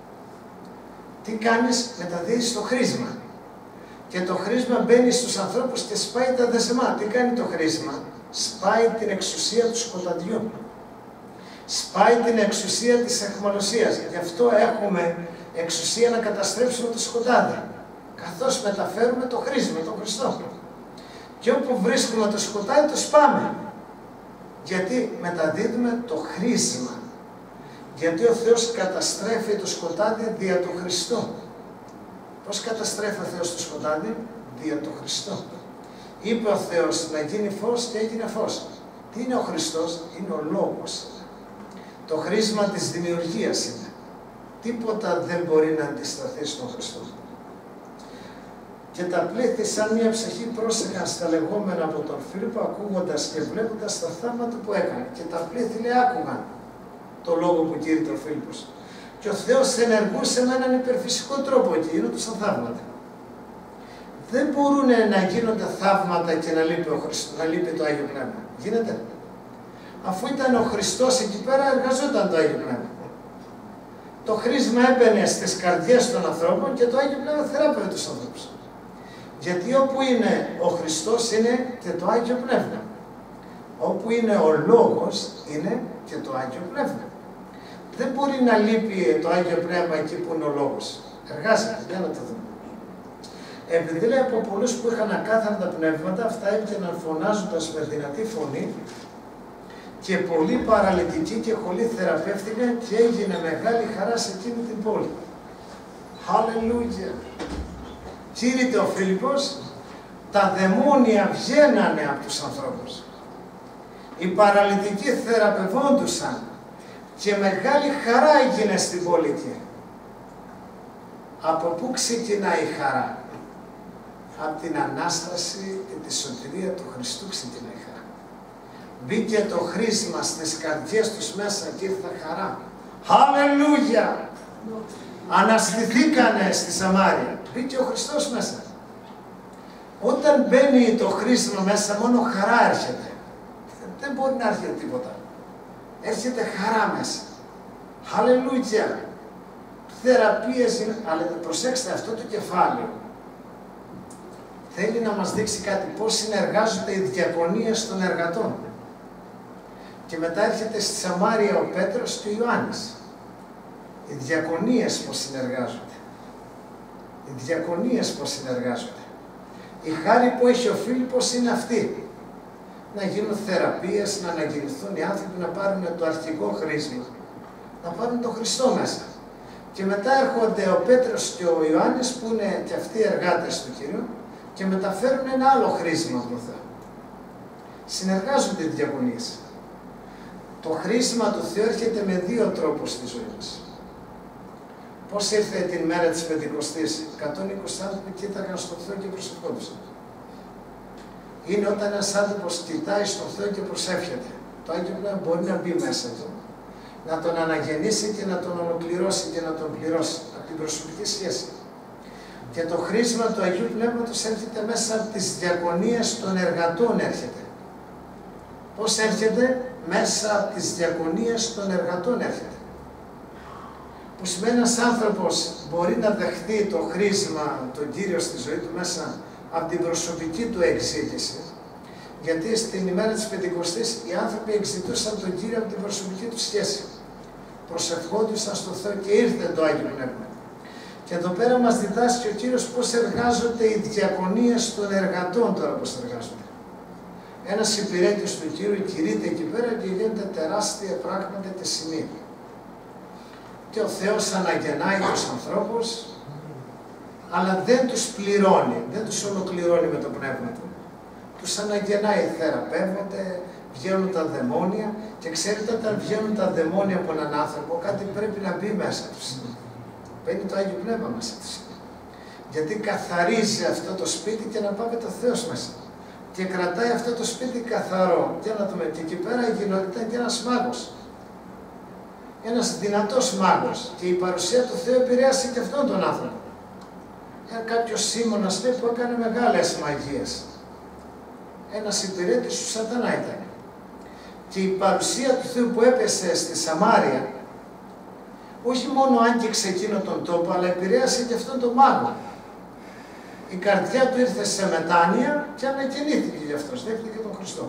Τι κάνεις? Μεταδίδεις το χρήσμα. Και το χρήσμα μπαίνει στους ανθρώπους και σπάει τα δεσμά. Τι κάνει το χρήσμα? Σπάει την εξουσία του σκοταδιού. Σπάει την εξουσία της αιχμαλωσίας. Γι' αυτό έχουμε εξουσία να καταστρέψουμε το σκοτάδι. Καθώς μεταφέρουμε το χρήσμα, τον Χριστό. Και όπου βρίσκουμε το σκοτάδι, το σπάμε. Γιατί μεταδίδουμε το χρήσμα. Γιατί ο Θεός καταστρέφει το σκοτάδι δια του Χριστού. Πώς καταστρέφει ο Θεός το σκοτάδι? Δια του Χριστού. Είπε ο Θεός να γίνει φως και έγινε φως. Τι είναι ο Χριστός? Είναι ο Λόγος. Το χρήσμα της δημιουργίας είναι. Τίποτα δεν μπορεί να αντισταθεί στον Χριστό. Και τα πλήθη σαν μια ψυχή πρόσεχαν στα λεγόμενα από τον Φίλιππο, ακούγοντας και βλέποντας τα θαύματα που έκανε. Και τα πλήθη λέει άκουγαν το λόγο που κήρυτε ο Φίλιππος. Και ο Θεός ενεργούσε με έναν υπερφυσικό τρόπο εκεί, γίνονταν θαύματα. Δεν μπορούν να γίνονται θαύματα και να λείπει, ο Χριστός, να λείπει το Άγιο Πνεύμα. Γίνεται? Αφού ήταν ο Χριστός εκεί πέρα, εργαζόταν το Άγιο Πνεύμα. Το χρήσμα έμπαινε στις καρδιές των ανθρώπων και το Άγιο Πνεύμα θεράπευε τους ανθρώπους. Γιατί όπου είναι ο Χριστός είναι και το Άγιο Πνεύμα. Όπου είναι ο Λόγος είναι και το Άγιο Πνεύμα. Δεν μπορεί να λείπει το Άγιο Πνεύμα εκεί που είναι ο Λόγος. Εργάζεται, για να το δούμε. Επειδή λέει από πολλούς που είχαν ακάθαρτα πνεύματα, αυτά έβγαιναν φωνάζοντας με δυνατή φωνή και πολλοί παραλυτικοί και χολοί θεραπεύτηκαν και έγινε μεγάλη χαρά σε εκείνη την πόλη. Χαλελούια! Κήρυτε ο Φίλιππος, τα δαιμόνια βγαίνανε από τους ανθρώπους. Οι παραλυτικοί θεραπευόντουσαν και μεγάλη χαρά έγινε στην πόλη εκεί. Από πού ξεκινάει η χαρά? Από την Ανάσταση και τη σωτηρία του Χριστού ξεκινάει η χαρά. Μπήκε το χρήσμα στις καρδιές τους μέσα και ήρθε χαρά. Χαλελούια! Αναστηθήκανε στη Σαμάρια. Μπήκε ο Χριστός μέσα. Όταν μπαίνει το χρήσμα μέσα, μόνο χαρά έρχεται. Δεν μπορεί να έρχεται τίποτα. Έρχεται χαρά μέσα. Χαλελούια! Θεραπείες είναι... Αλλά προσέξτε αυτό το κεφάλαιο. Θέλει να μας δείξει κάτι, πώς συνεργάζονται οι διακονίες των εργατών. Και μετά έρχεται στη Σαμάρια ο Πέτρος και ο Ιωάννης. Οι διακονίες πώς συνεργάζονται. Οι διακονίες πώς συνεργάζονται. Η χάρη που έχει ο Φίλιππος είναι αυτή. Να γίνουν θεραπείες, να αναγεννηθούν οι άνθρωποι, να πάρουν το αρχικό χρήσμα. Να πάρουν τον Χριστό μέσα. Και μετά έρχονται ο Πέτρος και ο Ιωάννης που είναι και αυτοί εργάτες του Κυρίου και μεταφέρουν ένα άλλο χρήσμα από τον Θεό. Συνεργάζονται οι διακονίες. Το χρήσμα του Θεού έρχεται με δύο τρόπους στη ζωή μας. Πώς ήρθε την μέρα της Πεντηκοστής? εκατόν είκοσι άνθρωποι κοίταγαν στον Θεό και προσευχόντουσαν. Είναι όταν ένας άνθρωπος κοιτάει στον Θεό και προσεύχεται. Το Άγιο Πνεύμα μπορεί να μπει μέσα του, να τον αναγεννήσει και να τον ολοκληρώσει και να τον πληρώσει από την προσωπική σχέση. Και το χρήσμα του Αγίου Πνεύματος έρχεται μέσα από τις διακονίες των εργατών έρχεται. Πώς έρχεται? Μέσα από τις διακονίες των εργατών έρχεται. Που σημαίνει ένας άνθρωπος μπορεί να δεχτεί το χρήσμα, τον Κύριο στη ζωή του μέσα από την προσωπική του εξήγηση. Γιατί στην ημέρα της Πεντηκοστής οι άνθρωποι εξητούσαν τον Κύριο από την προσωπική του σχέση. Προσευχόντουσαν στο Θεό και ήρθε το Άγιο Πνεύμα. Και εδώ πέρα μας διδάσκει ο Κύριος πώς εργάζονται οι διακονίες των εργατών τώρα πώς εργάζονται. Ένας υπηρέτης του Κύριου κηρύττει εκεί πέρα και γίνεται τεράστια πράγματα και σημεία. Και ο Θεός αναγεννάει τους ανθρώπους, αλλά δεν τους πληρώνει, δεν τους ολοκληρώνει με το πνεύμα του. Τους αναγεννάει, θεραπεύονται, βγαίνουν τα δαιμόνια και ξέρετε όταν βγαίνουν τα δαιμόνια από έναν άνθρωπο κάτι πρέπει να μπει μέσα τους. Μπαίνει το Άγιο Πνεύμα μέσα τους. Γιατί καθαρίζει αυτό το σπίτι και να πάμε το Θεός μέσα. και κρατάει αυτό το σπίτι καθαρό. Για να δούμε, και εκεί πέρα ήταν και ένας μάγος. Ένας δυνατός μάγος. Και η παρουσία του Θεού επηρέασε και αυτόν τον άνθρωπο. Era κάποιος Σίμωνας που έκανε μεγάλες μαγείες. Ένας υπηρέτης του Σατανά ήταν. Και η παρουσία του Θεού που έπεσε στη Σαμάρια, όχι μόνο άγγιξε εκείνο τον τόπο, αλλά επηρέασε και αυτόν τον μάγο. Η καρδιά του ήρθε σε μετάνοια και ανακαινήθηκε γι' αυτός, δέχτηκε τον Χριστό.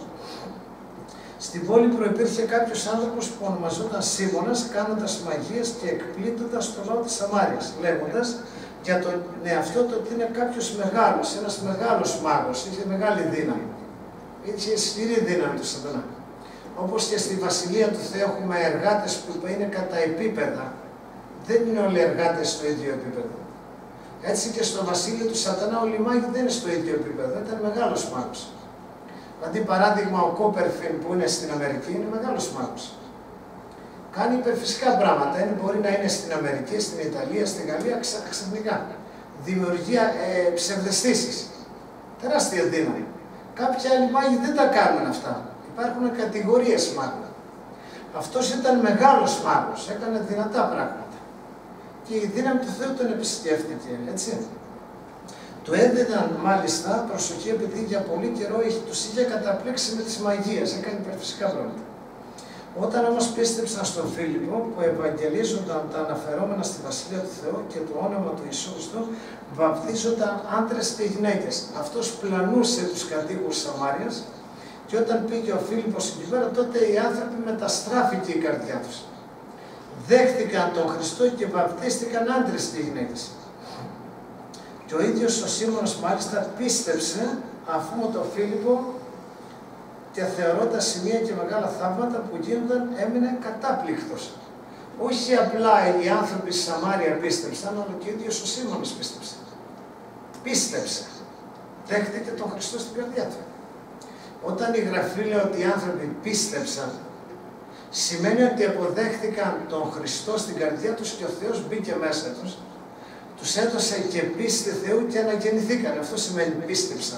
Στην πόλη προϋπήρχε κάποιος άνθρωπος που ονομαζόταν Σίμωνας, κάνοντας μαγείες και εκπλήττοντας το λαό της Σαμάριας, λέγοντας για τον εαυτό του ότι είναι κάποιος μεγάλος, ένας μεγάλος μάγος, είχε μεγάλη δύναμη. Είχε ισχυρή δύναμη του Σατανά. Όπως και στη Βασιλεία του Θεού έχουμε εργάτες που είναι κατά επίπεδα, δεν είναι όλοι εργάτες στο ίδιο επίπεδο. Έτσι και στο Βασίλειο του Σατανά όλοι οι μάγοι δεν είναι στο ίδιο επίπεδο, ήταν μεγάλος μάγος. Δηλαδή, παράδειγμα, ο Κόπερφιν που είναι στην Αμερική είναι μεγάλος μάγος. Κάνει υπερφυσικά πράγματα, είναι, μπορεί να είναι στην Αμερική, στην Ιταλία, στην Γαλλία, ξαφνικά. Δημιουργεί ε, ψευδαισθήσεις. Τεράστια δύναμη. Κάποιοι άλλοι μάγοι δεν τα κάνουν αυτά. Υπάρχουν κατηγορίες μάγων. Αυτός ήταν μεγάλος μάγος, έκανε δυνατά πράγματα. Και η δύναμη του Θεού τον επισκέφτηκε, έτσι. Του έδιναν μάλιστα προσοχή επειδή για πολύ καιρό τους είχε καταπλήξει με τις μαγείες, έκανε υπερφυσικά πράγματα. Όταν όμως πίστεψαν στον Φίλιππο που ευαγγελίζονταν τα αναφερόμενα στη Βασιλεία του Θεού και το όνομα του Ιησού Χριστού, βαπτίζονταν άντρες και γυναίκες. Αυτός πλανούσε τους κατοίκους Σαμάριας και όταν πήγε ο Φίλιππος εκεί πέρα, τότε οι άνθρωποι μεταστράφηκε η καρδιά τους. Δέχτηκαν τον Χριστό και βαπτίστηκαν άντρες και γυναίκες. Και ο ίδιος ο Σίμωνας μάλιστα πίστεψε αφού με τον Φίλιππο και θεωρώντας σημεία και μεγάλα θαύματα που γίνονταν έμεινε κατάπληκτος. Όχι απλά οι άνθρωποι στη Σαμάρια πίστεψαν, αλλά και ο ίδιος ο Σίμωνας πίστεψε. Πίστεψε. Δέχτηκε τον Χριστό στην καρδιά του. Όταν η Γραφή λέει ότι οι άνθρωποι πίστεψαν, σημαίνει ότι αποδέχτηκαν τον Χριστό στην καρδιά τους και ο Θεός μπήκε μέσα τους, τους έδωσε και πίστη Θεού και αναγεννηθήκαν. Αυτό σημαίνει πίστεψαν.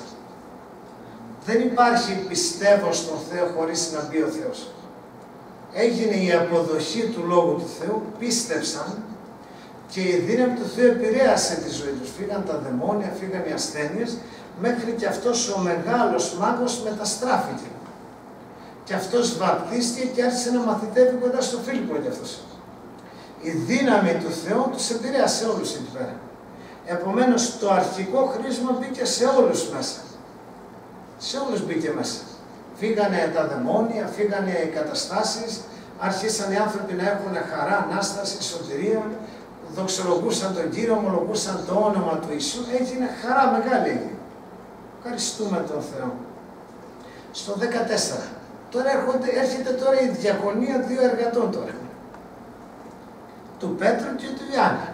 Δεν υπάρχει πιστεύω στον Θεό χωρίς να μπει ο Θεός. Έγινε η αποδοχή του Λόγου του Θεού, πίστεψαν και η δύναμη του Θεού επηρέασε τη ζωή τους. Φύγαν τα δαιμόνια, φύγαν οι ασθένειες, μέχρι και αυτός ο μεγάλος μάγος μεταστράφηκε. Και αυτός βαπτίστηκε και άρχισε να μαθητεύει κοντά στο Φίλιππο κι αυτός. Η δύναμη του Θεού τους επηρέασε όλους εκεί πέρα. Επομένως το αρχικό χρήσμα μπήκε σε όλους μέσα. Σε όλους μπήκε μέσα. Φύγανε τα δαιμόνια, φύγανε οι καταστάσεις, άρχισαν οι άνθρωποι να έχουν χαρά, ανάσταση, σωτηρία, δοξολογούσαν τον Κύριο, ομολογούσαν το όνομα του Ιησού, έγινε χαρά μεγάλη έγινε. Ευχαριστούμε τον Θεό. Στο δεκατέσσερα. Τώρα έρχονται, έρχεται τώρα η διακονία δύο εργατών τώρα. Του Πέτρου και του Ιωάννη.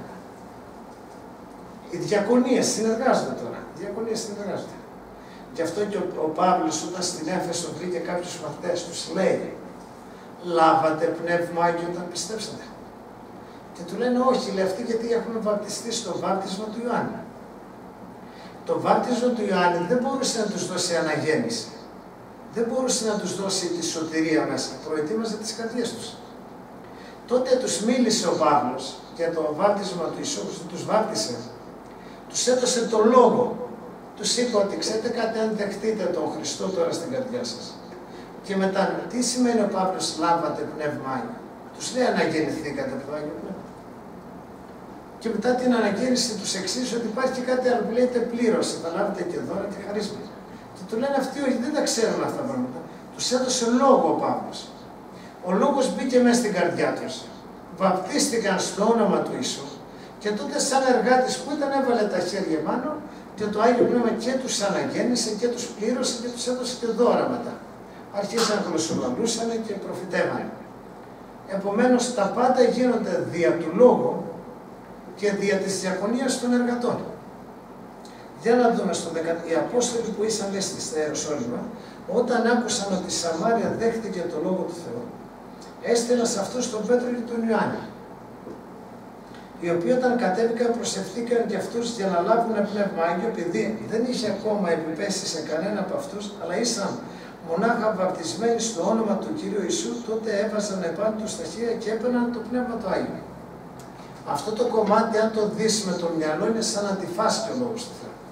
Οι διακονίες συνεργάζονται τώρα. Οι διακονίες συνεργάζονται. Γι' αυτό και ο, ο Παύλος όταν στην Έφεσο βρήκε κάποιους μαθητές τους λέει «Λάβατε πνεύμα Άγιο όταν πιστέψατε». Και του λένε «Όχι, λέει αυτοί γιατί έχουμε βαπτιστεί στο βάπτισμα του Ιωάννη». Το βάπτισμα του Ιωάννη δεν μπορούσε να τους δώσει αναγέννηση. Δεν μπορούσε να τους δώσει τη σωτηρία μέσα. Προετοίμαζε τις καρδιές τους. Τότε τους μίλησε ο Παύλος για το βάπτισμα του Ιησού, τους βάπτισε. Τους έδωσε το λόγο. Τους είπε ότι ξέρετε κάτι, αν δεχτείτε τον Χριστό τώρα στην καρδιά σας. Και μετά, τι σημαίνει ο Παύλος λάβατε πνεύμα Άγιο. Τους λέει αναγεννηθήκατε από το Άγιο Πνεύμα. Και μετά την αναγέννηση τους εξήγησε ότι υπάρχει και κάτι άλλο που λέγεται πλήρωση. Θα λάβετε και δώρα και χαρίσματα. Και του λένε αυτοί όχι, δεν τα ξέρουν αυτά τα πράγματα. Τους έδωσε λόγο ο Παύλος. Ο λόγος μπήκε μέσα στην καρδιά τους. Βαπτίστηκαν στο όνομα του Ιησού. Και τότε σαν εργάτης που ήταν έβαλε τα χέρια πάνω και το Άγιο Πνεύμα και τους αναγέννησε και τους πλήρωσε και τους έδωσε και δώρα μετά. Αρχίσαν να γλωσσολαλούσαν και προφητεύανε. Επομένως τα πάντα γίνονται δια του λόγου και δια της διακονίας των εργατών. Για να δούμε στο δεκα... οι Απόστολοι που ήσαν λέει στη Ιεροσόλυμα, όταν άκουσαν ότι η Σαμάρια δέχτηκε το Λόγο του Θεού, έστειλαν σε αυτούς τον Πέτρο και τον Ιωάννη. οι οποίοι όταν κατέβηκαν προσευθήκαν και αυτούς για να λάβουν πνεύμα Άγιο, επειδή δεν είχε ακόμα επιπέσει σε κανένα από αυτούς, αλλά ήσαν μονάχα βαπτισμένοι στο όνομα του Κύριου Ιησού, τότε έβαζαν επάνω τους τα χέρια και έπαιρναν το πνεύμα το Άγιο. Αυτό το κομμάτι, αν το δεις με το μυαλό, είναι σαν αντιφάσκει ο Λόγος του Θεού.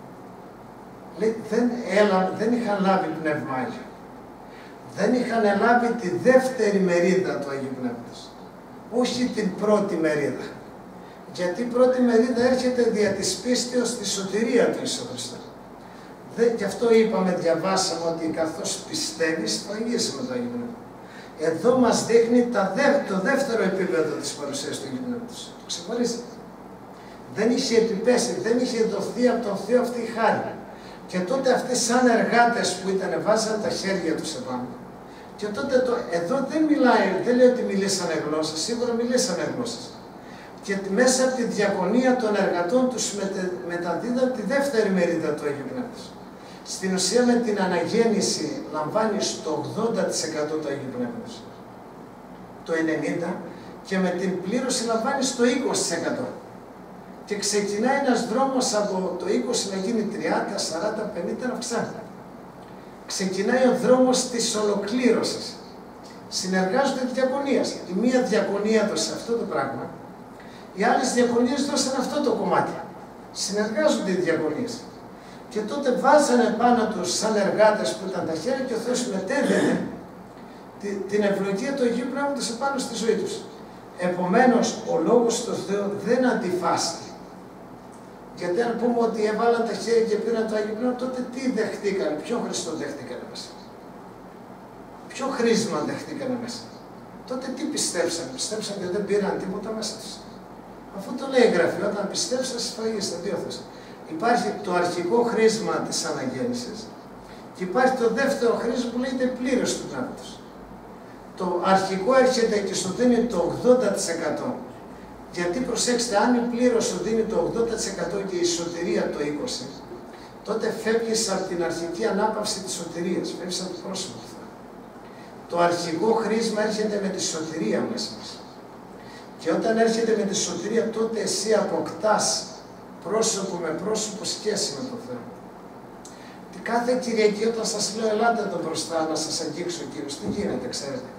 Λέει, δεν, έλα, δεν είχαν λάβει πνεύμα Άγιο. Δεν είχαν λάβει τη δεύτερη μερίδα του Αγίου Πνεύματος. Όχι την πρώτη μερίδα. Γιατί η πρώτη μερίδα έρχεται δια της πίστεως στη σωτηρία του Ιησού Χριστού. Γι' αυτό είπαμε, διαβάσαμε ότι καθώς πιστεύεις θα αγγίσει με το Αγίο Πνεύμα. Εδώ μας δείχνει τα δε, το δεύτερο επίπεδο της παρουσίας του Αγίου Πνεύματος. Το ξεχωρίζει. Δεν είχε επιπέσει, δεν είχε δοθεί από τον Θεό αυτή η χάρη. Και τότε αυτοί σαν εργάτες που ήταν, βάζαν τα χέρια τους επάνω. Και τότε το, εδώ δεν μιλάει, δεν λέει ότι μιλήσανε γλώσσες, σίγουρα μιλήσανε γλώσσες. Και μέσα από τη διακονία των εργατών τους μετε, μεταδίδαν τη δεύτερη μερίδα του Αγίου Πνεύματος. Στην ουσία με την αναγέννηση λαμβάνει το ογδόντα τοις εκατό του Αγίου Πνεύματος. Το ενενήντα τοις εκατό και με την πλήρωση λαμβάνει το είκοσι τοις εκατό. Και ξεκινάει ένας δρόμος από το είκοσι να γίνει τριάντα, σαράντα, πενήντα να αυξάνεται. Ξεκινάει ο δρόμος της ολοκλήρωσης. Συνεργάζονται διακονίες. Η μία διακονία έδωσε αυτό το πράγμα, οι άλλες διακονίες δώσαν αυτό το κομμάτι. Συνεργάζονται οι διακονίες. Και τότε βάζανε πάνω τους σαν εργάτες που ήταν τα χέρια και ο Θεός μετέδινε την ευλογία του Αγίου Πνεύματος επάνω στη ζωή τους. Επομένως, ο Λόγος του Θεού δεν αντιφάσκει. Γιατί αν πούμε ότι έβαλαν τα χέρια και πήραν το Άγιο Πνεύμα, τότε τι δεχτήκαν, ποιο Χριστό δεχτήκανε μέσα. Ποιο χρήσμα δεχτήκανε μέσα. Τότε τι πιστέψαν, πιστέψαν και δεν πήραν τίποτα μέσα τους. Αφού το λέει η Γραφή, όταν πιστεύεις θα σφαγείς, θα διώθεις. Υπάρχει το αρχικό χρήσμα της αναγέννησης και υπάρχει το δεύτερο χρήσμα που λέγεται πλήρωση του πνεύματος. Το αρχικό έρχεται και σου δίνει το ογδόντα τοις εκατό. Γιατί προσέξτε, αν η πλήρωση σου δίνει το ογδόντα τοις εκατό και η σωτηρία το είκοσι τοις εκατό, τότε φεύγεις από την αρχική ανάπαυση της σωτηρίας, φεύγεις από το πρόσωπο του Θεού. Το αρχικό χρήσμα έρχεται με τη σωτηρία μέσα μας. Και όταν έρχεται με τη σωτηρία, τότε εσύ αποκτάς πρόσωπο με πρόσωπο σχέση με τον Θεό. Κάθε Κυριακή όταν σας λέω ελάτε εδώ μπροστά να σας αγγίξω ο Κύριος, τι γίνεται, ξέρετε.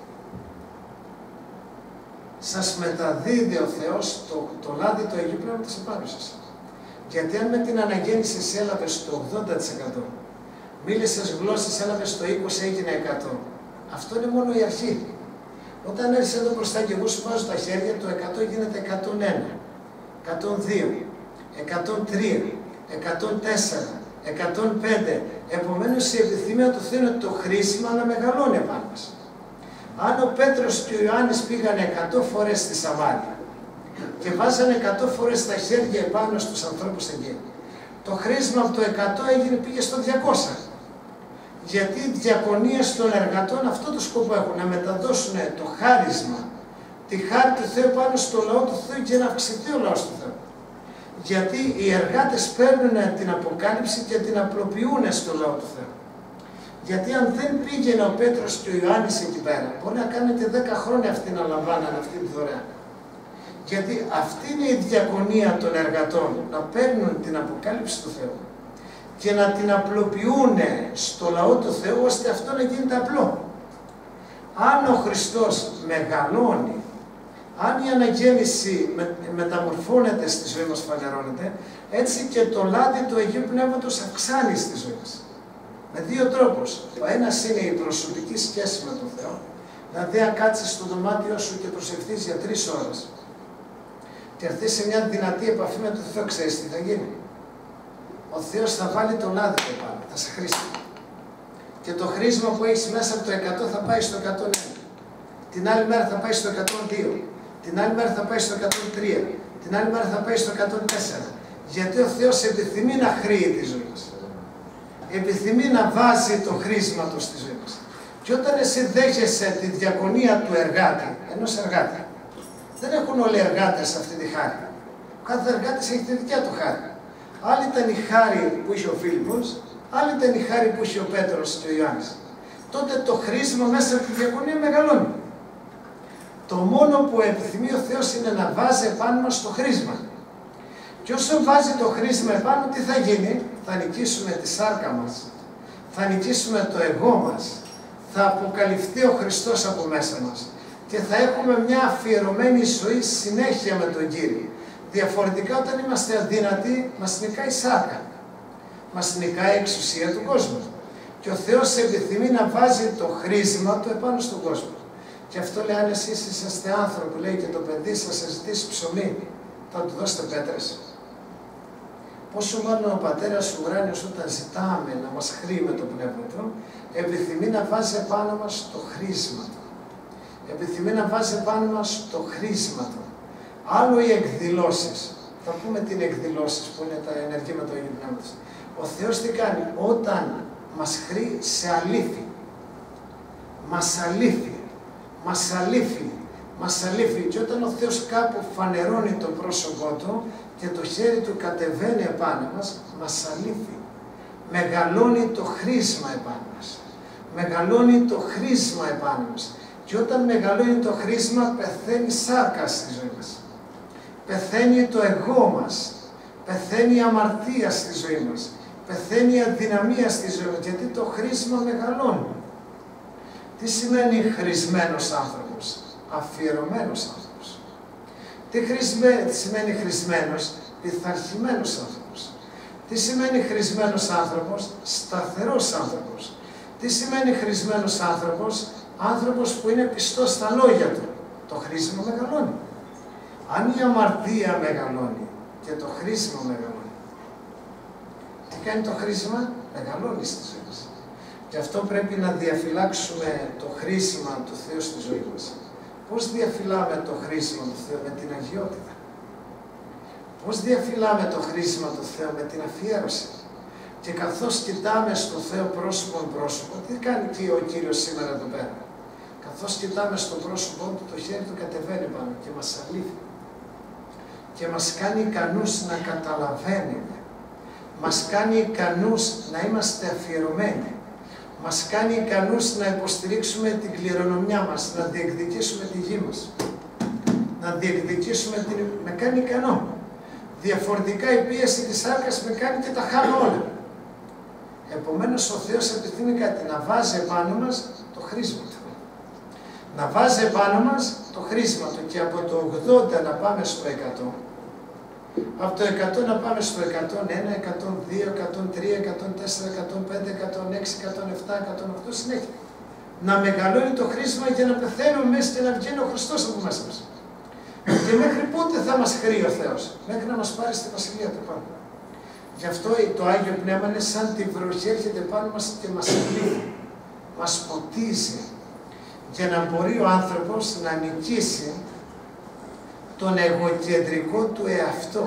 Σας μεταδίδει ο Θεός το, το λάδι του Αγίου Πνεύματος επάνω σας. Γιατί αν με την αναγέννηση εσύ έλαβες το ογδόντα τοις εκατό, μίλησες γλώσσες, έλαβες το είκοσι τοις εκατό, έγινε εκατό. Αυτό είναι μόνο η αρχή. Όταν έρθεις εδώ μπροστά και εγώ σου βάζω τα χέρια, το εκατό γίνεται εκατόν ένα, εκατόν δύο, εκατόν τρία, εκατόν τέσσερα, εκατόν πέντε. Επομένως η επιθυμία του Θεού είναι το χρήσιμο να μεγαλώνει επάνω μας. Αν ο Πέτρος και ο Ιωάννης πήγαν εκατό φορές στη Σαμάρια και βάζανε εκατό φορές τα χέρια επάνω στους ανθρώπους εκεί, το χρήσιμο από το εκατό έγινε, πήγε στο διακόσια. Γιατί οι διακονίες των εργατών αυτό το σκοπό έχουν, να μεταδώσουν το χάρισμα, τη χάρη του Θεού πάνω στο λαό του Θεού και να αυξηθεί ο λαός του Θεού. Γιατί οι εργάτες παίρνουν την αποκάλυψη και την απλοποιούν στο λαό του Θεού. Γιατί αν δεν πήγαινε ο Πέτρος και ο Ιωάννης εκεί πέρα, μπορεί να κάνουν και δέκα χρόνια αυτοί να λαμβάνουν αυτή τη δωρεά. Γιατί αυτή είναι η διακονία των εργατών, να παίρνουν την αποκάλυψη του Θεού και να την απλοποιούν στο λαό του Θεού, ώστε αυτό να γίνεται απλό. Αν ο Χριστός μεγαλώνει, αν η αναγέννηση με, μεταμορφώνεται στη ζωή μας, φανερώνεται, έτσι και το λάδι του Αγίου Πνεύματος αυξάνει στη ζωή μας. Με δύο τρόπους. Ο ένας είναι η προσωπική σχέση με τον Θεό, δηλαδή αν κάτσεις στο δωμάτιό σου και προσευχθείς για τρεις ώρες και έρθεις σε μια δυνατή επαφή με τον Θεό, ξέρεις τι θα γίνει. Ο Θεός θα βάλει το λάδι του πάνω, θα σε χρήσει. Και το χρήσμα που έχεις μέσα από το εκατό θα πάει στο εκατόν ένα. Την άλλη μέρα θα πάει στο εκατόν δύο. Την άλλη μέρα θα πάει στο εκατόν τρία. Την άλλη μέρα θα πάει στο εκατόν τέσσερα. Γιατί ο Θεός επιθυμεί να χρήει τη ζωή μας. Επιθυμεί να βάζει το χρήσμα του στη ζωή μας. Και όταν εσύ δέχεσαι τη διακονία του εργάτη, ενός εργάτη, δεν έχουν όλοι οι εργάτες αυτή τη χάρη. Ο κάθε εργάτης έχει τη δικιά του χάρη. Άλλη ήταν η χάρη που είχε ο Φίλιππος, άλλη ήταν η χάρη που είχε ο Πέτρος και ο Ιωάννης. Τότε το χρήσμα μέσα από τη διακονία μεγαλώνει. Το μόνο που επιθυμεί ο Θεός είναι να βάζει επάνω μας το χρήσμα. Και όσο βάζει το χρήσμα επάνω, τι θα γίνει? Θα νικήσουμε τη σάρκα μας, θα νικήσουμε το εγώ μας, θα αποκαλυφθεί ο Χριστός από μέσα μας και θα έχουμε μια αφιερωμένη ζωή συνέχεια με τον Κύριο. Διαφορετικά, όταν είμαστε αδύνατοι, μας νικάει η σάρκα, μας νικάει η εξουσία του κόσμου. Και ο Θεός επιθυμεί να βάζει το χρήσμα του επάνω στον κόσμο. Και αυτό λέει, αν εσείς είσαστε άνθρωποι, λέει, και το παιδί σας σας ζητήσει ψωμί, θα του δώσετε πέτρες? Πόσο μάλλον ο Πατέρας ουράνιος, όταν ζητάμε να μας χρεί με το πνεύμα του, επιθυμεί να βάζει επάνω μας το χρήσμα του. Επιθυμεί να βάζει επάνω μας το χρήσμα του. Άλλο οι εκδηλώσεις. Θα πούμε τι είναι εκδηλώσεις, που είναι τα ενεργήματα του Αγίου Πνεύματος. Ο Θεός τι κάνει? Όταν μας χρεί σε αλήθη, μας αλήθη, μας αλήθη, μας αλήθη. Και όταν ο Θεός κάπου φανερώνει το πρόσωπό του και το χέρι του κατεβαίνει επάνω μας, μας αλήθη. Μεγαλώνει το χρήσμα επάνω μας. Μεγαλώνει το χρήσμα επάνω μας. Και όταν μεγαλώνει το χρήσμα, πεθαίνει σάρκα στη ζωή μας. Πεθαίνει το εγώ μας. Πεθαίνει η αμαρτία στη ζωή μας. Πεθαίνει η αδυναμία στη ζωή μας, γιατί το χρήσμα μεγαλώνει. Τι σημαίνει χρησμένος άνθρωπος? Αφιερωμένος άνθρωπος. Τι, χρησμέ... τι σημαίνει χρησμένος? Πειθαρχημένος άνθρωπος. Τι σημαίνει χρησμένος άνθρωπος? Σταθερός άνθρωπος. Τι σημαίνει χρησμένος άνθρωπος? Άνθρωπος που είναι πιστός στα λόγια του. Το χρήσμα μεγαλώνει. Αν η αμαρτία μεγαλώνει και το χρήσμα μεγαλώνει, τι κάνει το χρήσμα? Μεγαλώνει στη ζωή μας. Γι' αυτό πρέπει να διαφυλάξουμε το χρήσμα του Θεού στη ζωή μας. Πώς διαφυλάμε το χρήσμα του Θεού? Με την αγιότητα. Πώς διαφυλάμε το χρήσμα του Θεού? Με την αφιέρωση. Και καθώς κοιτάμε στο Θεό πρόσωπο πρόσωπο, τι κάνει και ο Κύριος σήμερα εδώ πέρα? Καθώς κοιτάμε στο πρόσωπό του, το χέρι του κατεβαίνει πάνω και μας αλήθει. Και μας κάνει ικανούς να καταλαβαίνουμε. Μας κάνει ικανούς να είμαστε αφιερωμένοι. Μας κάνει ικανούς να υποστηρίξουμε την κληρονομιά μας, να διεκδικήσουμε τη γη μας. Να διεκδικήσουμε την... Με κάνει ικανό. Διαφορετικά η πίεση της σάρκας με κάνει και τα χάνω όλα. Επομένως ο Θεός επιθυμεί κάτι, να βάζει επάνω μας το χρήσμα του. Να βάζει επάνω μας το χρήσμα του και από το ογδόντα να πάμε στο εκατό. Από το εκατό να πάμε στο εκατόν ένα, εκατόν δύο, εκατόν τρία, εκατόν τέσσερα, εκατόν πέντε, εκατόν έξι, εκατόν επτά, εκατόν οκτώ, συνέχεια. Να μεγαλώνει το χρήσμα για να πεθαίνουμε μέσα και να βγαίνει ο Χριστός από μέσα μας. Και μέχρι πότε θα μας χρεί ο Θεός? Μέχρι να μας πάρει στη Βασιλεία του πάνω. Γι' αυτό το Άγιο Πνεύμα είναι σαν τη βροχή, έρχεται πάνω μας και μας πλύνει. Μας ποτίζει. Για να μπορεί ο άνθρωπος να νικήσει τον εγωκεντρικό του εαυτό.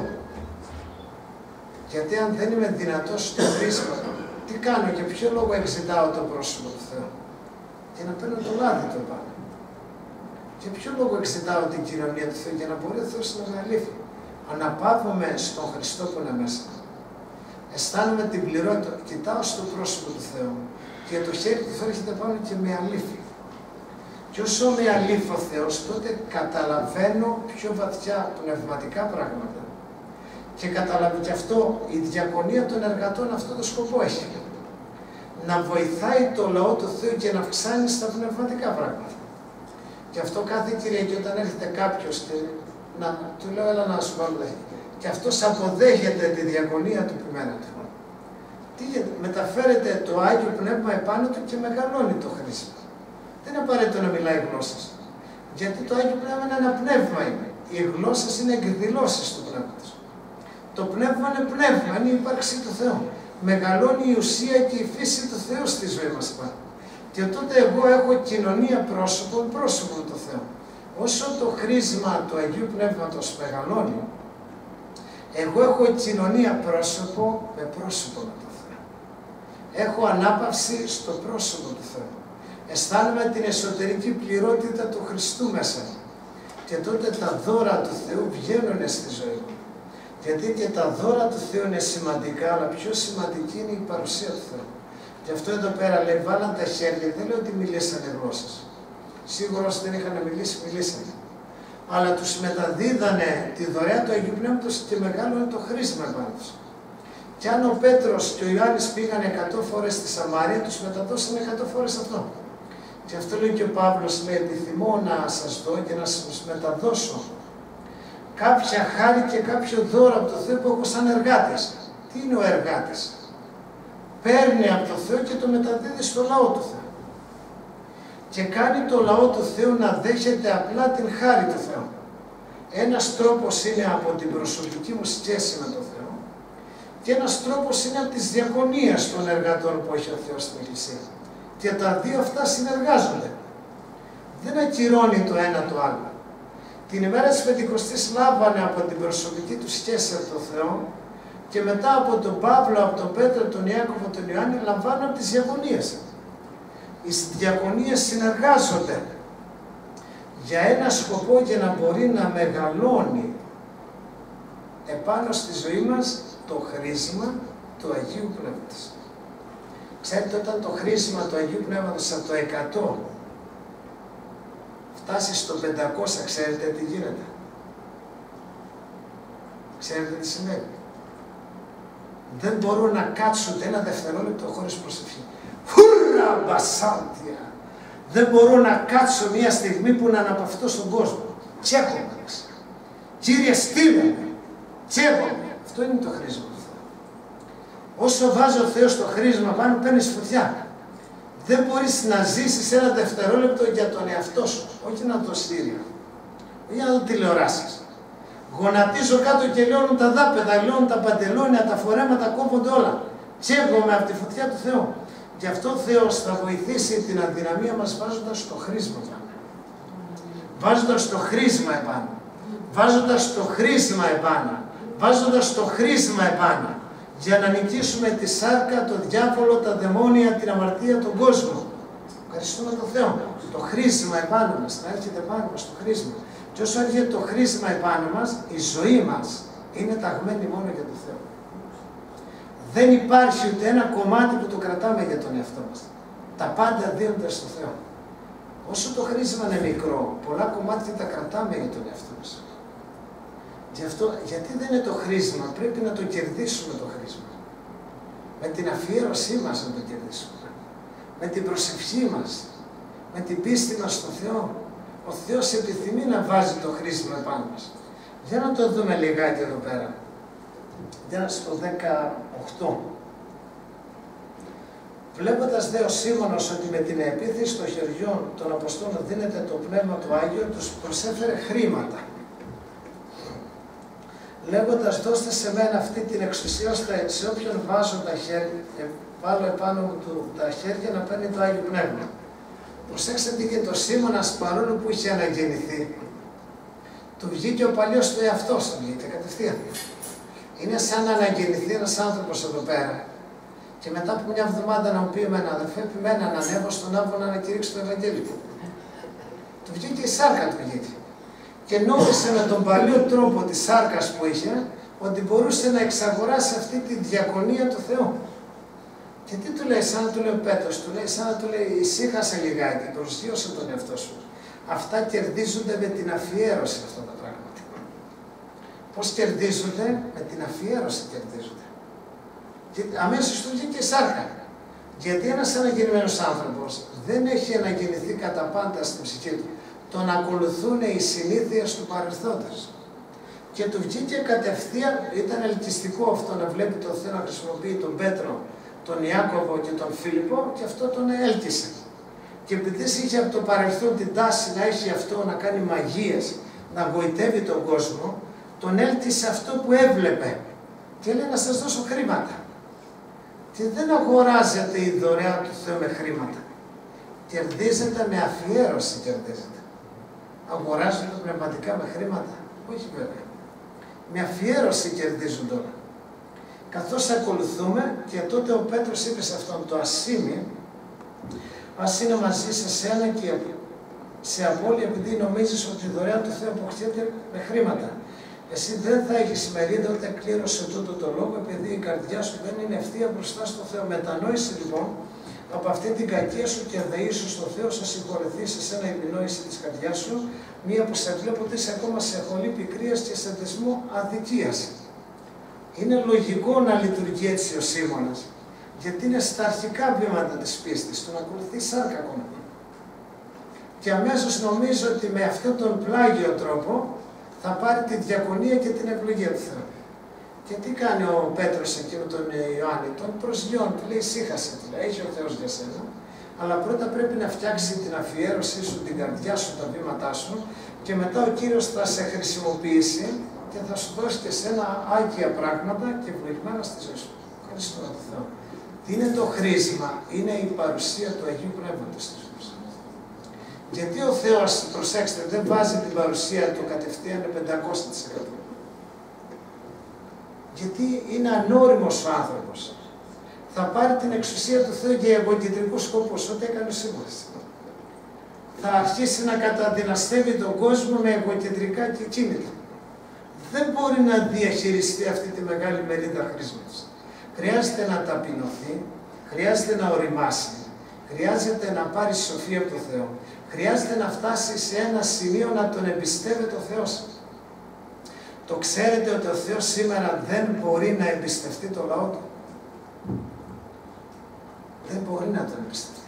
Γιατί αν δεν είμαι δυνατός στο χρήσμα, τι κάνω και ποιο λόγο εξητάω το πρόσωπο του Θεού? Για να παίρνω το λάδι του επάνω. Και ποιο λόγο εξητάω την κοινωνία του Θεού? Για να μπορεί ο Θεός να με αλήθει. Αναπαύομαι στον Χριστό που είναι μέσα. Αισθάνομαι την πληρότητα. Κοιτάω στο πρόσωπο του Θεού και το χέρι του Θεού έρχεται πάνω και με αλήθει. Και όσο με αλήθει ο Θεός, τότε καταλαβαίνω πιο βαθιά πνευματικά πράγματα. Και καταλαβαίνω και αυτό, η διακονία των εργατών αυτό το σκοπό έχει. Να βοηθάει το λαό του Θεού και να αυξάνει στα πνευματικά πράγματα. Και αυτό κάθε Κυριακή όταν έρχεται κάποιος και να, του λέω έλα να σου βάλω δέχει. Και αυτός αποδέχεται τη διακονία του ποιμένα του. Τι μεταφέρεται το Άγιο Πνεύμα επάνω του και μεγαλώνει το χρήσμα. Δεν είναι απαραίτητο να μιλάει γλώσσες. Γιατί το Άγιο Πνεύμα είναι ένα πνεύμα. Είναι. Οι γλώσσες είναι εκδηλώσεις του πνεύματος. Το πνεύμα είναι πνεύμα, είναι η ύπαρξη του Θεού. Μεγαλώνει η ουσία και η φύση του Θεού στη ζωή μας πάνω. Και τότε εγώ έχω κοινωνία πρόσωπο, πρόσωπο με το Θεό. Όσο το χρήσμα του Αγίου Πνεύματος μεγαλώνει, εγώ έχω κοινωνία πρόσωπο με πρόσωπο με το Θεό. Έχω ανάπαυση στο πρόσωπο του Θεού. Αισθάνομαι την εσωτερική πληρότητα του Χριστού μέσα μου. Και τότε τα δώρα του Θεού βγαίνουν στη ζωή μου. Γιατί και τα δώρα του Θεού είναι σημαντικά, αλλά πιο σημαντική είναι η παρουσία του Θεού. Γι' αυτό εδώ πέρα λέει, βάλαν τα χέρια, δεν λέω ότι μιλήσανε γλώσσες. Σίγουρα όσοι δεν είχαν μιλήσει, μιλήσανε. Αλλά τους μεταδίδανε τη δωρεά του Αγίου Πνεύματος και μεγάλωνε το χρήσμα πάνω τους. Και αν ο Πέτρος και ο Ιωάννης πήγαν εκατό φορές στη Σαμαρία, τους μεταδώσανε εκατό φορές αυτό. Και αυτό λέει και ο Παύλος, λέει, επιθυμώ να σας δω και να σας μεταδώσω κάποια χάρη και κάποιο δώρο από το Θεό που έχω σαν εργάτες. Τι είναι ο εργάτης? Παίρνει από το Θεό και το μεταδίδει στο λαό του Θεού. Και κάνει το λαό του Θεού να δέχεται απλά την χάρη του Θεού. Ένας τρόπος είναι από την προσωπική μου σχέση με τον Θεό και ένας τρόπος είναι από τις διακονίες των εργατών που έχει ο Θεός στην Εκκλησία. Και τα δύο αυτά συνεργάζονται. Δεν ακυρώνει το ένα το άλλο. Την ημέρα της Πεντηκοστής λάβανε από την προσωπική του σχέση από τον Θεό και μετά από τον Παύλο, από τον Πέτρο, τον Ιάκωβο, τον Ιωάννη λαμβάνουν από τις διακονίες. Οι διακονίες συνεργάζονται για ένα σκοπό, για να μπορεί να μεγαλώνει επάνω στη ζωή μας το χρήσμα του Αγίου Πνεύματος. Ξέρετε, όταν το χρήσμα του Αγίου Πνεύματος από το εκατό φτάσει στο πεντακόσια, ξέρετε τι γίνεται? Ξέρετε τι σημαίνει? Δεν μπορούν να κάτσουν ένα δευτερόλεπτο χωρίς προσευχή. Χουρρα μπασάντια! Δεν μπορώ να κάτσω μια στιγμή που να αναπαυτώ στον κόσμο. Τσέχομαι. Κύριε, στείλε με. Τσέχομαι. Αυτό είναι το χρήσμα του Θεού. Όσο βάζει ο Θεός το χρήσμα πάνω, παίρνεις φωτιά. Δεν μπορείς να ζήσεις ένα δευτερόλεπτο για τον εαυτό σου. Όχι να δω στήρια. Όχι να δω τηλεοράσεις. Γονατίζω κάτω και λιώνουν τα δάπεδα, λιώνουν τα παντελόνια, τα φορέματα, κόβονται όλα. Τσέχομαι από τη φωτιά του Θεού. Γι' αυτό ο Θεός θα βοηθήσει την αδυναμία μας βάζοντας το χρήσμα επάνω. Βάζοντας το χρήσμα επάνω. Βάζοντας το χρήσμα επάνω. Βάζοντας το χρήσμα επάνω. Για να νικήσουμε τη σάρκα, τον διάβολο, τα δαιμόνια, την αμαρτία, τον κόσμο. Ευχαριστούμε τον Θεό. Το χρήσμα επάνω μας. Να έρχεται επάνω μας το χρήσμα. Και όσο έρχεται το χρήσμα επάνω μας, η ζωή μας είναι ταγμένη μόνο για τον Θεό. Δεν υπάρχει ούτε ένα κομμάτι που το κρατάμε για τον εαυτό μας. Τα πάντα δίνονται στο Θεό. Όσο το χρήσμα είναι μικρό, πολλά κομμάτια τα κρατάμε για τον εαυτό μας. Γι' αυτό, γιατί δεν είναι το χρήσμα, πρέπει να το κερδίσουμε το χρήσμα. Με την αφιέρωσή μας να το κερδίσουμε. Με την προσευχή μας. Με την πίστη μας στον Θεό. Ο Θεός επιθυμεί να βάζει το χρήσμα επάνω μας. Για να το δούμε λιγάκι εδώ πέρα. Για στο δεκαοκτώ. Βλέποντας δε ο Σίμωνος ότι με την επίθεση των χεριών των Αποστόλων δίνεται το Πνεύμα του Άγιο, τους προσέφερε χρήματα. Λέγοντας, δώστε σε μένα αυτή την εξουσία, ώστε σε όποιον βάζω τα χέρια, βάλω επάνω μου του, τα χέρια να παίρνει το Άγιο Πνεύμα. Προσέξτε τι και το Σίμωνας, παρόλο που είχε αναγεννηθεί, του βγήκε ο παλιός του εαυτός, του βγήκε κατευθείαν. Είναι σαν να αναγεννηθεί ένας άνθρωπος εδώ πέρα και μετά από μια εβδομάδα να μου πει εμένα, αδερφέ, επιμένα να ανέβω στον Άβο να ανακηρύξω το Ευαγγέλιο. Του βγήκε η σάρκα του βγήκε. Και νόμισε με τον παλιό τρόπο της σάρκας που είχε ότι μπορούσε να εξαγοράσει αυτή τη διακονία του Θεού. Και τι του λέει, σαν να του λέει ο Πέτρος, του λέει, σαν να του λέει, ησύχασε λιγάκι, προσγείωσε τον εαυτό σου. Αυτά κερδίζονται με την αφιέρωση αυτά τα πράγματα. Πώς κερδίζονται? Με την αφιέρωση κερδίζονται. Και αμέσως του βγήκε η σάρκα. Γιατί ένας αναγεννημένος άνθρωπος δεν έχει αναγεννηθεί κατά πάντα στην ψυχή του. Τον ακολουθούν οι συνήθειες του παρελθόντος. Και του βγήκε κατευθείαν, ήταν ελκυστικό αυτό να βλέπει τον Θεό να χρησιμοποιεί τον Πέτρο, τον Ιάκωβο και τον Φίλιππο, και αυτό τον έλκυσε. Και επειδή είχε από το παρελθόν την τάση να έχει αυτό, να κάνει μαγείες, να γοητεύει τον κόσμο, τον έλκυσε αυτό που έβλεπε. Και λέει να σας δώσω χρήματα. Και δεν αγοράζεται η δωρεά του Θεού με χρήματα. Κερδίζεται με αφιέρωση, κερδίζεται. Αγοράζονται πνευματικά με χρήματα? Όχι βέβαια. Με αφιέρωση κερδίζουν τώρα. Καθώς ακολουθούμε, και τότε ο Πέτρος είπε σε αυτόν το ασήμι, ας είναι μαζί σε σένα και σε απώλεια, επειδή νομίζεις ότι η δωρεά του Θεού αποκτιέται με χρήματα. Εσύ δεν θα έχεις μερίδα ούτε κλήρωση τούτο το λόγο, επειδή η καρδιά σου δεν είναι ευθεία μπροστά στο Θεό. Μετανόησε λοιπόν από αυτή την κακία σου και δεήσου στο Θεό σε συγχωρεθεί σε σένα η επινόηση της καρδιάς σου, μία που σε βλέπω ότι είσαι ακόμα σε χολή πικρίας και σε δεσμό αδικίας. Είναι λογικό να λειτουργεί έτσι ο Σίμωνας, γιατί είναι στα αρχικά βήματα της πίστης, τον ακολουθεί σάρκα ακόμα. Και αμέσως νομίζω ότι με αυτόν τον πλάγιο τρόπο θα πάρει τη διακονία και την ευλογία του Θεού. Και τι κάνει ο Πέτρος εκείνο τον Ιωάννη, τον προσγειώνει, του λέει σύχασε, του λέει, έχει ο Θεός για σένα, αλλά πρώτα πρέπει να φτιάξει την αφιέρωσή σου, την καρδιά σου, τα βήματά σου και μετά ο Κύριος θα σε χρησιμοποιήσει και θα σου δώσει και σένα άγια πράγματα και ευλογημένα στη ζωή σου. Ευχαριστώ τον Θεό. Τι είναι το χρήσμα, είναι η παρουσία του Αγίου Πνεύματος στη ζωή σου. Γιατί ο Θεός, προσέξτε, δεν βάζει την παρουσία του κατευθείαν πεντακόσια τοις εκατό. Γιατί είναι ανώριμος ο άνθρωπος. Θα πάρει την εξουσία του Θεού για εγωκεντρικούς σκοπούς, ό,τι έκανε σήμερα. Θα αρχίσει να καταδυναστεύει τον κόσμο με εγωκεντρικά και κίνητρα. Δεν μπορεί να διαχειριστεί αυτή τη μεγάλη μερίδα χρήσματος. Χρειάζεται να ταπεινωθεί, χρειάζεται να οριμάσει, χρειάζεται να πάρει σοφία από τον Θεό, χρειάζεται να φτάσει σε ένα σημείο να τον εμπιστεύεται ο Θεός. Το ξέρετε ότι ο Θεός σήμερα δεν μπορεί να εμπιστευτεί το λαό του. Δεν μπορεί να τον εμπιστευτεί.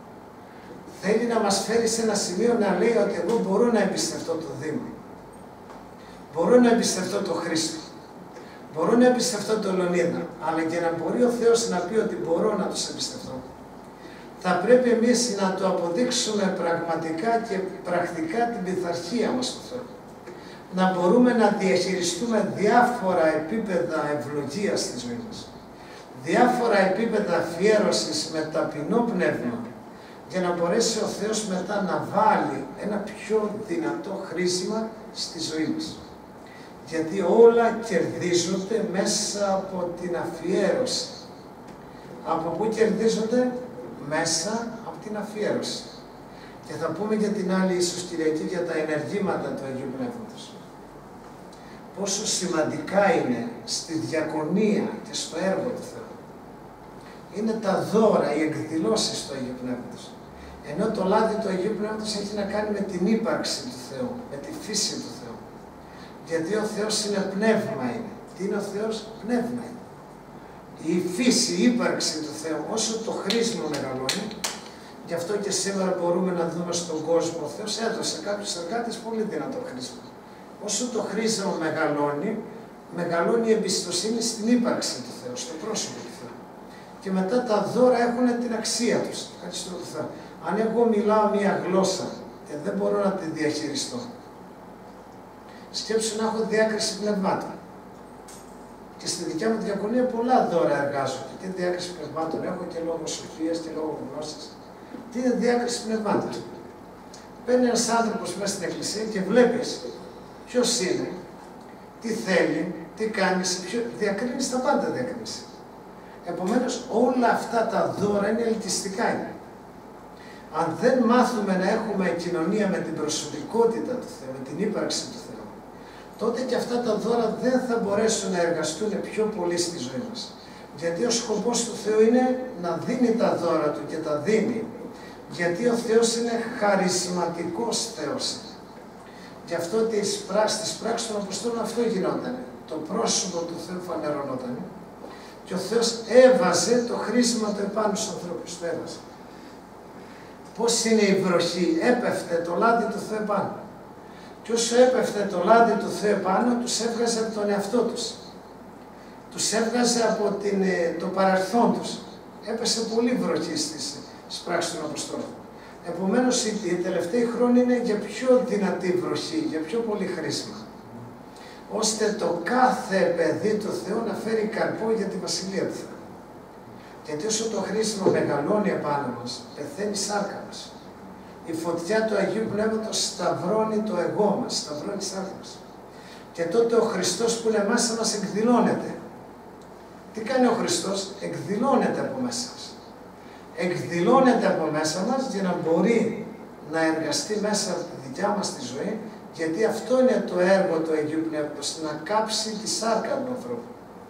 Θέλει να μας φέρει σε ένα σημείο να λέει ότι εγώ μπορώ να εμπιστευτώ το Δήμο. Μπορώ να εμπιστευτώ το Χρήστο. Μπορώ να εμπιστευτώ το Λεωνίδα. Αλλά για να μπορεί ο Θεός να πει ότι μπορώ να τους εμπιστευτώ, θα πρέπει εμείς να το αποδείξουμε πραγματικά και πρακτικά την πειθαρχία μας στο Θεό. Να μπορούμε να διαχειριστούμε διάφορα επίπεδα ευλογίας στη ζωή μας. Διάφορα επίπεδα αφιέρωσης με ταπεινό πνεύμα, για να μπορέσει ο Θεός μετά να βάλει ένα πιο δυνατό χρήσμα στη ζωή μας. Γιατί όλα κερδίζονται μέσα από την αφιέρωση. Από πού κερδίζονται? Μέσα από την αφιέρωση. Και θα πούμε για την άλλη ίσως Κυριακή για τα ενεργήματα του Αγίου Πνεύματος. Πόσο σημαντικά είναι στη διακονία και στο έργο του Θεού. Είναι τα δώρα, οι εκδηλώσεις του Αγίου Πνεύματος. Ενώ το λάδι του Αγίου Πνεύματος έχει να κάνει με την ύπαρξη του Θεού, με τη φύση του Θεού. Γιατί ο Θεός είναι πνεύμα είναι. Τι είναι ο Θεός? Πνεύμα είναι. Η φύση, η ύπαρξη του Θεού, όσο το χρήσμα μεγαλώνει, γι' αυτό και σήμερα μπορούμε να δούμε στον κόσμο, ο Θεός έδωσε κάποιους εργάτες πολύ δυνατό χρήσμα. Όσο το χρήσμα μεγαλώνει, μεγαλώνει η εμπιστοσύνη στην ύπαρξη του Θεού, στο πρόσωπο του Θεού. Και μετά τα δώρα έχουν την αξία τους. Ευχαριστώ τον Θεό. Αν εγώ μιλάω μία γλώσσα και δεν μπορώ να τη διαχειριστώ, σκέψου να έχω διάκριση πνευμάτων. Και στη δικιά μου διακονία πολλά δώρα εργάζονται. Και διάκριση πνευμάτων έχω και λόγω σοφίας και λόγω γνώσης. Τι είναι διάκριση πνευμάτων? Παίρνει ένας άνθρωπος μέσα στην εκκλησία και βλέπεις ποιος είναι, τι θέλει, τι κάνει, ποιο... διακρίνεις τα πάντα διακρίνεις. Επομένως όλα αυτά τα δώρα είναι ελκυστικά. Είναι. Αν δεν μάθουμε να έχουμε κοινωνία με την προσωπικότητα του Θεού, με την ύπαρξη του Θεού, τότε και αυτά τα δώρα δεν θα μπορέσουν να εργαστούν πιο πολύ στη ζωή μας. Γιατί ο σκοπός του Θεού είναι να δίνει τα δώρα του και τα δίνει. Γιατί ο Θεός είναι χαρισματικός Θεός. Γι' αυτό στις πράξεις των Αποστόλων αυτό γινόταν. Το πρόσωπο του Θεού φανερωνόταν. Και ο Θεός έβαζε το χρήσμα του επάνω στους ανθρώπους. Το έβαζε. Πώς είναι η βροχή? Έπεφτε το λάδι του Θεού επάνω. Και όσο έπεφτε το λάδι του Θεού επάνω, τους έβγαζε από τον εαυτό τους. Τους έβγαζε από την, το παρελθόν τους. Έπεσε πολύ βροχή στις, στις πράξεις των Αποστόλων. Επομένως, οι, οι τελευταίοι χρόνοι είναι για πιο δυνατή βροχή, για πιο πολύ χρήσμα. Ώστε το κάθε παιδί του Θεού να φέρει καρπό για τη Βασιλεία του Θεού. Γιατί όσο το χρήσμα μεγαλώνει επάνω μας, πεθαίνει η σάρκα μας. Η φωτιά του Αγίου Πνεύματος σταυρώνει το εγώ μας, σταυρώνει τη σάρκα μας. Και τότε ο Χριστός που είναι μέσα μας εκδηλώνεται. Τι κάνει ο Χριστός? Εκδηλώνεται από μέσα μας. Εκδηλώνεται από μέσα μας για να μπορεί να εργαστεί μέσα από τη δικιά μας τη ζωή, γιατί αυτό είναι το έργο του Αγίου Πνεύματος, να κάψει τη σάρκα του ανθρώπου.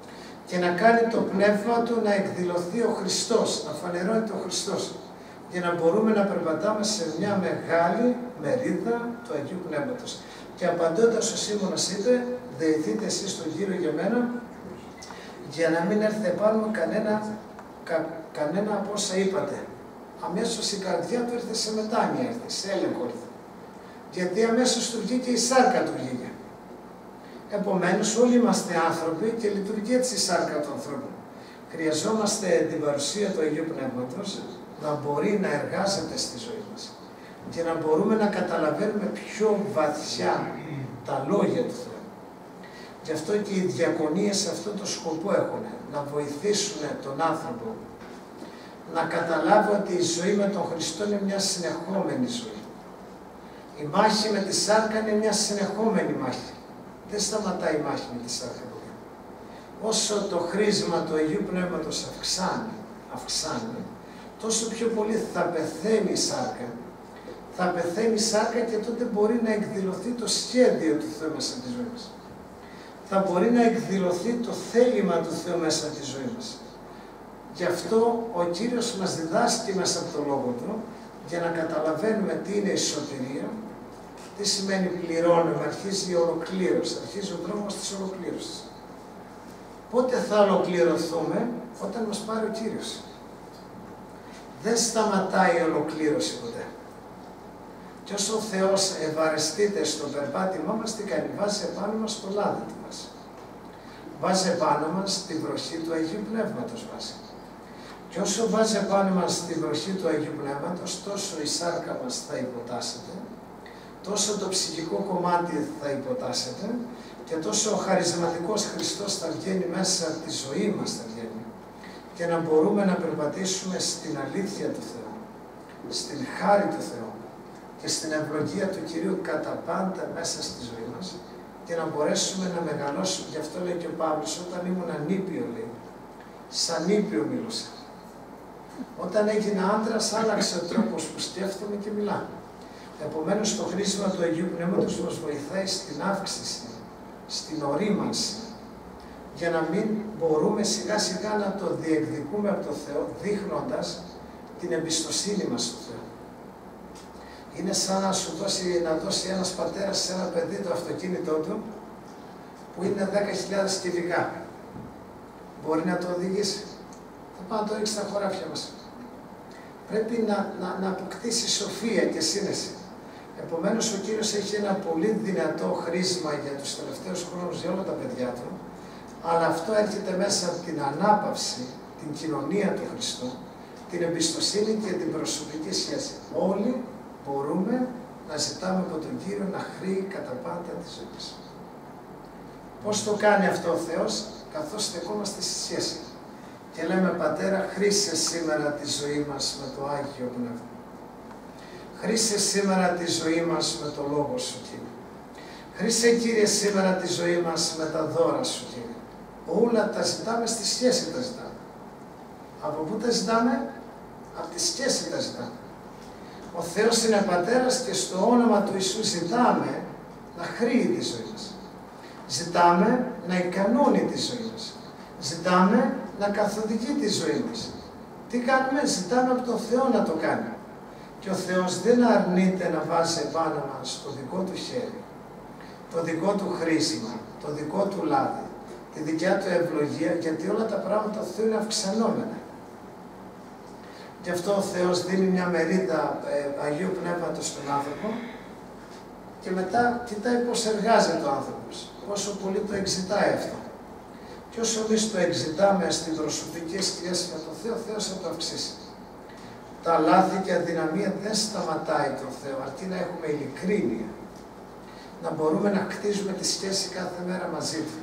και να κάνει το πνεύμα του να εκδηλωθεί ο Χριστός, να φανερώνεται ο Χριστός, για να μπορούμε να περπατάμε σε μια μεγάλη μερίδα του Αγίου Πνεύματος. Και απαντώντας ο Σίμωνας είπε, δεηθείτε εσείς τον Κύριο για μένα, για να μην έρθει επάνω μου κανένα, κα, κανένα από όσα είπατε. Αμέσως η καρδιά του ήρθε σε μετάνοια, ήρθε, σε έλεγχο ήρθε. Γιατί αμέσως του βγήκε η σάρκα του βγήκε. Επομένως όλοι είμαστε άνθρωποι και λειτουργεί έτσι η σάρκα του ανθρώπου. Χρειαζόμαστε την παρουσία του Αγίου Πνεύματος να μπορεί να εργάζεται στη ζωή μας και να μπορούμε να καταλαβαίνουμε πιο βαθιά τα λόγια του Θεού. Γι' αυτό και οι διακονίες σε αυτό το σκοπό έχουν, να βοηθήσουν τον άνθρωπο να καταλάβει ότι η ζωή με τον Χριστό είναι μια συνεχόμενη ζωή. Η μάχη με τη σάρκα είναι μια συνεχόμενη μάχη. Δεν σταματάει η μάχη με τη σάρκα. Όσο το χρήσμα του Αγίου Πνεύματος αυξάνει, αυξάνει, τόσο πιο πολύ θα πεθαίνει η σάρκα. Θα πεθαίνει η σάρκα και τότε μπορεί να εκδηλωθεί το σχέδιο του Θεού μέσα στη ζωή μας. Θα μπορεί να εκδηλωθεί το θέλημα του Θεού μέσα στη ζωή μας. Γι' αυτό ο Κύριος μας διδάσκει μέσα από τον Λόγο Του, για να καταλαβαίνουμε τι είναι η σωτηρία, τι σημαίνει πληρώνουμε, αρχίζει η ολοκλήρωση, αρχίζει ο δρόμος της ολοκλήρωσης. Πότε θα ολοκληρωθούμε? Όταν μας πάρει ο Κύριος. Δεν σταματάει η ολοκλήρωση ποτέ. Και όσο ο Θεός ευαρεστείται στο περπάτημά μας, τι κάνει? Βάζει επάνω μας το λάδι του μας. Βάζει επάνω μας την βροχή του Αγίου Πνεύματος βάζει. Και όσο βάζει επάνω μας την βροχή του Αγίου Πνεύματος, τόσο η σάρκα μας θα υποτάσσεται, τόσο το ψυχικό κομμάτι θα υποτάσσεται και τόσο ο χαρισματικός Χριστός θα βγαίνει μέσα από τη ζωή μας θα βγαίνει και να μπορούμε να περπατήσουμε στην αλήθεια του Θεού, στην χάρη του Θεού και στην ευλογία του Κυρίου κατά πάντα μέσα στη ζωή μας και να μπορέσουμε να μεγαλώσουμε. Γι' αυτό λέει και ο Παύλος, όταν ήμουν ανήπιο, λέει, σαν νήπιο μίλωσα. Όταν έγινα άντρας, άλλαξε ο τρόπος που σκέφτομαι και μιλάω. Επομένως, το χρήσμα του Αγίου Πνεύματος μας βοηθάει στην αύξηση, στην ορίμανση, για να μην μπορούμε σιγά σιγά να το διεκδικούμε από τον Θεό, δείχνοντας την εμπιστοσύνη μας στο Θεό. Είναι σαν να σου δώσει, να δώσει ένας πατέρας σε ένα παιδί το αυτοκίνητό του, που είναι δέκα χιλιάδες κυβικά. Μπορεί να το οδηγήσει? Θα πάει να το ρίξει στα χωράφια μας. Πρέπει να, να, να αποκτήσει σοφία και σύνεση. Επομένως, ο Κύριος έχει ένα πολύ δυνατό χρήσμα για τους τελευταίους χρόνους για όλα τα παιδιά του, αλλά αυτό έρχεται μέσα από την ανάπαυση, την κοινωνία του Χριστού, την εμπιστοσύνη και την προσωπική σχέση. Όλοι μπορούμε να ζητάμε από τον Κύριο να χρήει κατά πάντα τη ζωή μας. Πώς το κάνει αυτό ο Θεός? Καθώς στεκόμαστε στη σχέση. Και λέμε, Πατέρα, χρήσε σήμερα τη ζωή μας με το Άγιο Πνεύμα. Χρήσε σήμερα τη ζωή μας με το Λόγο Σου, Κύριε. Χρήσε, Κύριε, σήμερα τη ζωή μας με τα δώρα Σου, Κύριε. Όλα τα ζητάμε στη σχέση τα ζητάμε. Από πού τα ζητάμε? Από τη σχέση τα ζητάμε. Ο Θεός είναι Πατέρας και στο όνομα του Ιησού ζητάμε να χρήει τη ζωή μας. Ζητάμε να ικανώνει τη ζωή μας. Ζητάμε να καθοδηγεί τη ζωή μας. Τι κάνουμε? Ζητάμε από τον Θεό να το κάνει. Και ο Θεός δεν αρνείται να βάζει επάνω μας το δικό Του χέρι, το δικό Του χρήσμα, το δικό Του λάδι, τη δικιά Του ευλογία, γιατί όλα τα πράγματα του Θεού είναι αυξανόμενα. Γι' αυτό ο Θεός δίνει μια μερίδα ε, Αγίου Πνεύματος στον άνθρωπο και μετά κοιτάει πώς εργάζεται ο άνθρωπος, πόσο πολύ το εξητάει αυτό. Και όσο εμείς το εξητάμε στην προσωπική σχέση με τον Θεό, ο Θεός θα το αυξήσει. Τα λάθη και αδυναμία δεν σταματάει τον Θεό, αρκεί να έχουμε ειλικρίνεια. Να μπορούμε να χτίζουμε τη σχέση κάθε μέρα μαζί Του.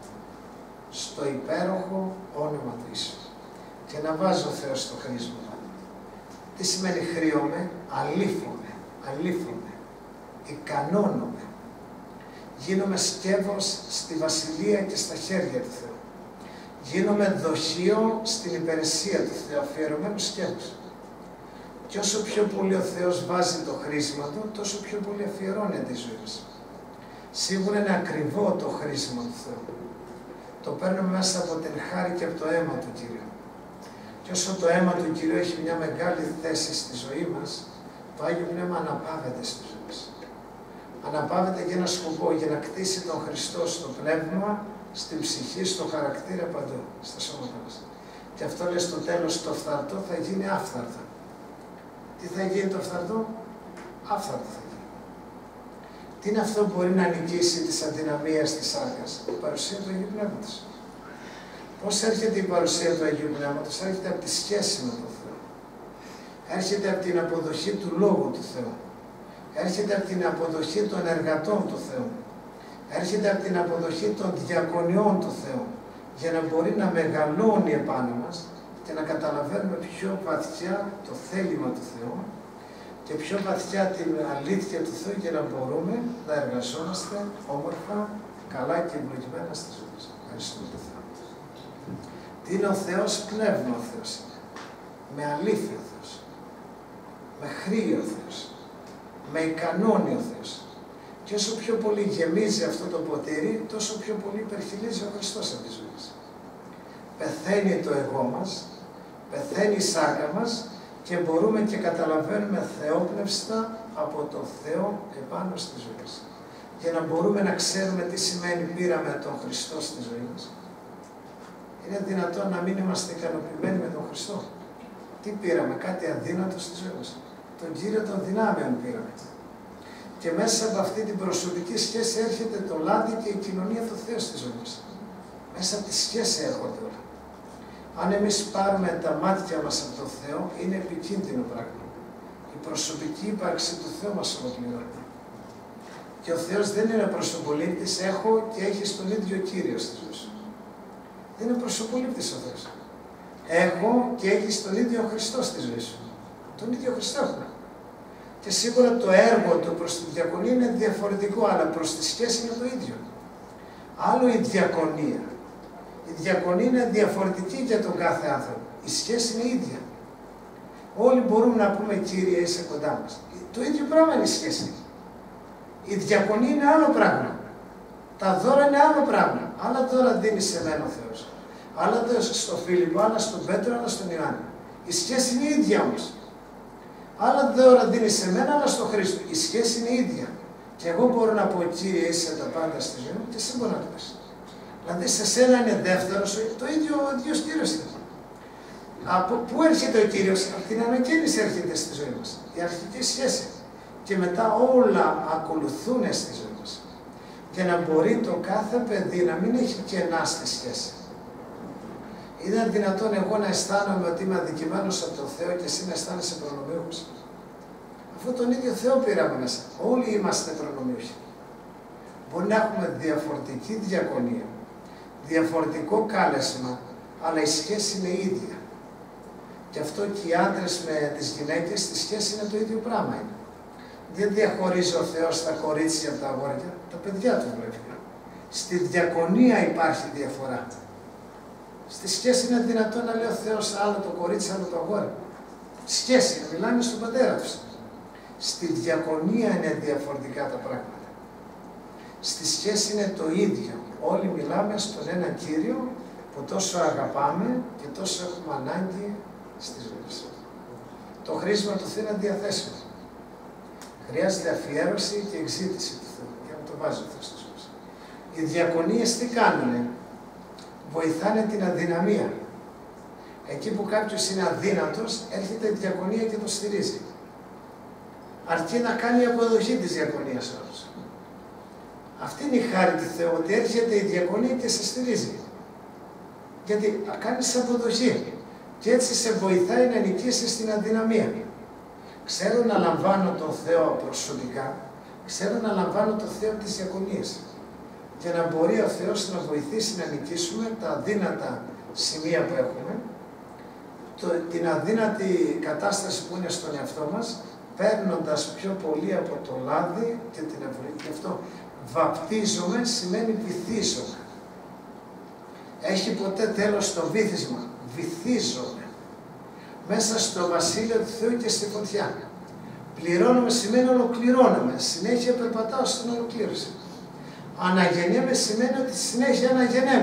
Στο υπέροχο όνομα του Ιησού. Και να βάζει ο Θεός το χρήσμα. Τι σημαίνει χρήομαι? Αλήφομαι, αλήφομαι, ικανώνομαι. Γίνομαι σκεύος στη βασιλεία και στα χέρια του Θεού. Γίνομαι δοχείο στην υπηρεσία του Θεού, αφιερωμένο σκεύος. Και όσο πιο πολύ ο Θεός βάζει το χρήσμα Του, τόσο πιο πολύ αφιερώνεται η ζωή μας. Σίγουρα είναι ακριβό το χρήσμα του Θεού. το παίρνουμε μέσα από την χάρη και από το αίμα του Κυρίου. Και όσο το αίμα του Κυρίου έχει μια μεγάλη θέση στη ζωή μας, το Άγιο Πνεύμα αναπαύεται στη ζωή μας. Αναπαύεται για ένα σκοπό, για να κτίσει τον Χριστό στο πνεύμα, στην ψυχή, στο χαρακτήρα, παντού, στα σώματα μας. Και αυτό λέει στο τέλος, το φθαρτό θα γίνει άφθαρτο. Τι θα γίνει το φθαρτό? Άφθαρτο θα γίνει. Τι είναι αυτό που μπορεί να νικήσει τις αδυναμίες της σάρκας? Η παρουσία του Αγίου Πνεύματος. Πώς έρχεται η παρουσία του Αγίου Πνεύματος? Έρχεται από τη σχέση με τον Θεό. Έρχεται από την αποδοχή του Λόγου του Θεού. Έρχεται από την αποδοχή των εργατών του Θεού. Έρχεται από την αποδοχή των διακονιών του Θεού. Για να μπορεί να μεγαλώνει επάνω μας και να καταλαβαίνουμε πιο βαθιά το θέλημα του Θεού και πιο βαθιά την αλήθεια του Θεού, για να μπορούμε να εργαζόμαστε όμορφα, καλά και ευλογημένα στη ζωή μας. Ευχαριστούμε τον Θεό. Τι είναι ο Θεός? Πνεύμα ο Θεός είναι. Με αλήθεια ο Θεός. Με χρήη ο Θεός. Με ικανώνει ο Θεός. Και όσο πιο πολύ γεμίζει αυτό το ποτήρι, τόσο πιο πολύ υπερχιλίζει ο Χριστός από τη ζωή μας. Πεθαίνει το εγώ μας, πεθαίνει η σάρκα μας και μπορούμε και καταλαβαίνουμε θεόπνευστα από το Θεό επάνω στη ζωή μας. Για να μπορούμε να ξέρουμε τι σημαίνει πήραμε τον Χριστό στη ζωή μας. Είναι δυνατόν να μην είμαστε ικανοποιημένοι με τον Χριστό? Τι πήραμε? Κάτι αδύνατο στη ζωή μας. Τον Κύριο των δυνάμεων πήραμε. Και μέσα από αυτή την προσωπική σχέση έρχεται το λάδι και η κοινωνία του Θεού στη ζωή μας. Μέσα από τη σχέση έρχονται όλα. Αν εμείς πάρουμε τα μάτια μας από τον Θεό, είναι επικίνδυνο πράγμα. Η προσωπική ύπαρξη του Θεού μας ολοκληρώνει. Και ο Θεός δεν είναι προσωπολήπτης, έχω και έχεις τον ίδιο Κύριο στη ζωή σου. Δεν είναι προσωπολήπτης ο Θεός. Έχω και έχεις τον ίδιο Χριστό στη ζωή σου. Τον ίδιο Χριστό έχουμε. Και σίγουρα το έργο του προς τη διακονία είναι διαφορετικό, αλλά προς τη σχέση είναι το ίδιο. Άλλο η διακονία. Η διακονία είναι διαφορετική για τον κάθε άνθρωπο. Η σχέση είναι ίδια. Όλοι μπορούμε να πούμε Κύριε είσαι κοντά μας. Το ίδιο πράγμα είναι η σχέση. Η διακονία είναι άλλο πράγμα. Τα δώρα είναι άλλο πράγμα. Άλλα δώρα δίνει σε μένα ο Θεός. Άλλα δώρα στον Φίλιππο, άλλα στον Πέτρο, άλλα στον Ιωάννη. Η σχέση είναι ίδια όμως. Άλλα δώρα δίνει σε μένα, άλλα στον Χρήστο. Η σχέση είναι ίδια. Και εγώ μπορώ να πω Κύριε είσαι τα πάντα στη ζωή μου και εσύ μπορεί να το πεις. Δηλαδή σε σένα είναι δεύτερος, το ίδιο ο ίδιος Κύριος είναι. Από πού έρχεται ο Κύριος? Από την ανακαίνιση έρχεται στη ζωή μας. Η αρχική σχέση. Και μετά όλα ακολουθούν στη ζωή μας. Για να μπορεί το κάθε παιδί να μην έχει κενά στη σχέση. Είναι δυνατόν εγώ να αισθάνομαι ότι είμαι αδικημένος από τον Θεό και εσύ να αισθάνεσαι προνομιούχος? Αφού τον ίδιο Θεό πήραμε μέσα. Όλοι είμαστε προνομιούχοι. Μπορεί να έχουμε διαφορετική διακονία, διαφορετικό κάλεσμα, αλλά η σχέση είναι ίδια. Και αυτό και οι άντρες με τις γυναίκες, τη σχέση είναι το ίδιο πράγμα. Είναι. Δεν διαχωρίζει ο Θεός τα κορίτσια από τα αγόρια, τα παιδιά του βλέπει. Στη διακονία υπάρχει διαφορά. Στη σχέση είναι δυνατόν να λέει ο Θεός άλλο το κορίτσι, άλλο το αγόρι. Σχέση, μιλάμε στον πατέρα τους. Στη διακονία είναι διαφορετικά τα πράγματα. Στη σχέση είναι το ίδιο. Όλοι μιλάμε στον ένα Κύριο που τόσο αγαπάμε και τόσο έχουμε ανάγκη στη ζωή μας. Το χρήσμα του Θεού είναι διαθέσιμο. Χρειάζεται αφιέρωση και εξήτηση του Θεού για να το βάζει ο Θεός στη ζωή μας. Οι διακονίες τι κάνουνε? Βοηθάνε την αδυναμία. Εκεί που κάποιος είναι αδύνατος, έρχεται η διακονία και το στηρίζει. Αρκεί να κάνει αποδοχή της διακονίας όλους. Αυτή είναι η χάρη του Θεού, ότι έρχεται η διακονία και σε στηρίζει. Γιατί κάνεις αποδοχή. Και έτσι σε βοηθάει να νικήσεις την αδυναμία. Ξέρω να λαμβάνω τον Θεό προσωπικά, ξέρω να λαμβάνω τον Θεό της διακονίας. Για να μπορεί ο Θεός να βοηθήσει να νικήσουμε τα αδύνατα σημεία που έχουμε, το, την αδύνατη κατάσταση που είναι στον εαυτό μας, παίρνοντας πιο πολύ από το λάδι και την ευρύ. Γι' αυτό βαπτίζομαι σημαίνει βυθίζομαι. Έχει ποτέ τέλος το βύθισμα? Βυθίζομαι. Μέσα στο βασίλειο του Θεού και στη φωτιά. Πληρώνομαι σημαίνει ολοκληρώνομαι. Συνέχεια περπατάω στην ολοκλήρωση. Αναγεννιέμαι σημαίνει ότι συνέχεια αναγεννέμαι.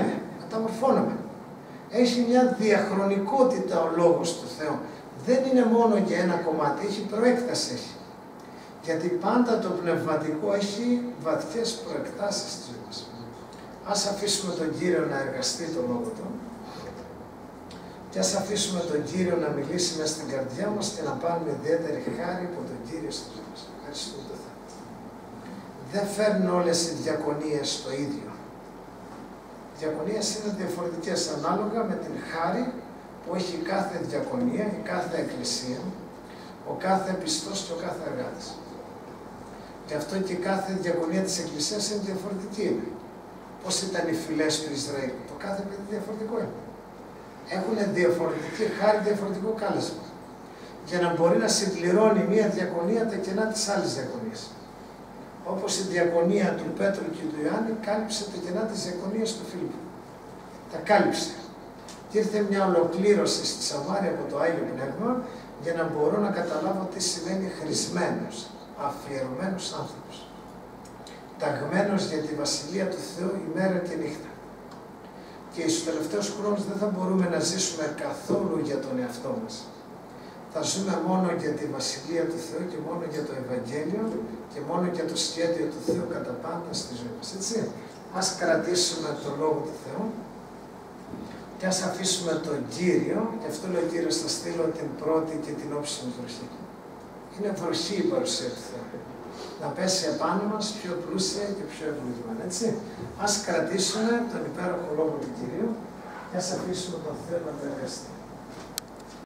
μεταμορφώνομαι. Έχει μια διαχρονικότητα ο Λόγος του Θεού. Δεν είναι μόνο για ένα κομμάτι, έχει προέκταση. Έχει. Γιατί πάντα το πνευματικό έχει βαθιές προεκτάσεις στη ζωή μας. Ας αφήσουμε τον Κύριο να εργαστεί το Λόγο Του και ας αφήσουμε τον Κύριο να μιλήσει μέσα στην καρδιά μας και να πάρουμε ιδιαίτερη χάρη από τον Κύριο στη ζωή μας. Ευχαριστούμε τον Θεό. Δεν φέρνουν όλες οι διακονίες το ίδιο. Οι διακονίες είναι διαφορετικές ανάλογα με την χάρη που έχει κάθε διακονία, η κάθε εκκλησία, ο κάθε πιστός και ο κάθε εργάτης. Γι' αυτό και κάθε διακονία της εκκλησίας είναι διαφορετική. Πώς ήταν οι φυλές του Ισραήλ, το κάθε παιδί διαφορετικό είναι. Έχουν διαφορετική χάρη, διαφορετικό κάλεσμα. Για να μπορεί να συμπληρώνει μία διακονία τα κενά της άλλης διακονίας. Όπως η διακονία του Πέτρου και του Ιωάννη κάλυψε τα κενά της διακονίας του Φίλιππου. Τα κάλυψε. Και ήρθε μια ολοκλήρωση στη Σαμάρια από το Άγιο Πνεύμα για να μπορώ να καταλάβω τι σημαίνει χρησμένος, αφιερωμένος άνθρωπος. Ταγμένος για τη Βασιλεία του Θεού ημέρα και νύχτα. Και στους τελευταίους χρόνους δεν θα μπορούμε να ζήσουμε καθόλου για τον εαυτό μας. Θα ζούμε μόνο για τη Βασιλεία του Θεού και μόνο για το Ευαγγέλιο και μόνο για το σχέδιο του Θεού κατά πάντα στη ζωή μας. Έτσι, ας κρατήσουμε το Λόγο του Θεού και ας αφήσουμε τον Κύριο, και αυτό λέει ο Κύριος, θα στείλω την πρώτη και την όψιμη βροχή. Είναι βροχή η παρουσία του Θεού. Να πέσει επάνω μας πιο πλούσια και πιο ευλογημένη. Έτσι, ας κρατήσουμε τον υπέροχο Λόγο του Κυρίου και ας αφήσουμε τον Θεό να το εργαστεί.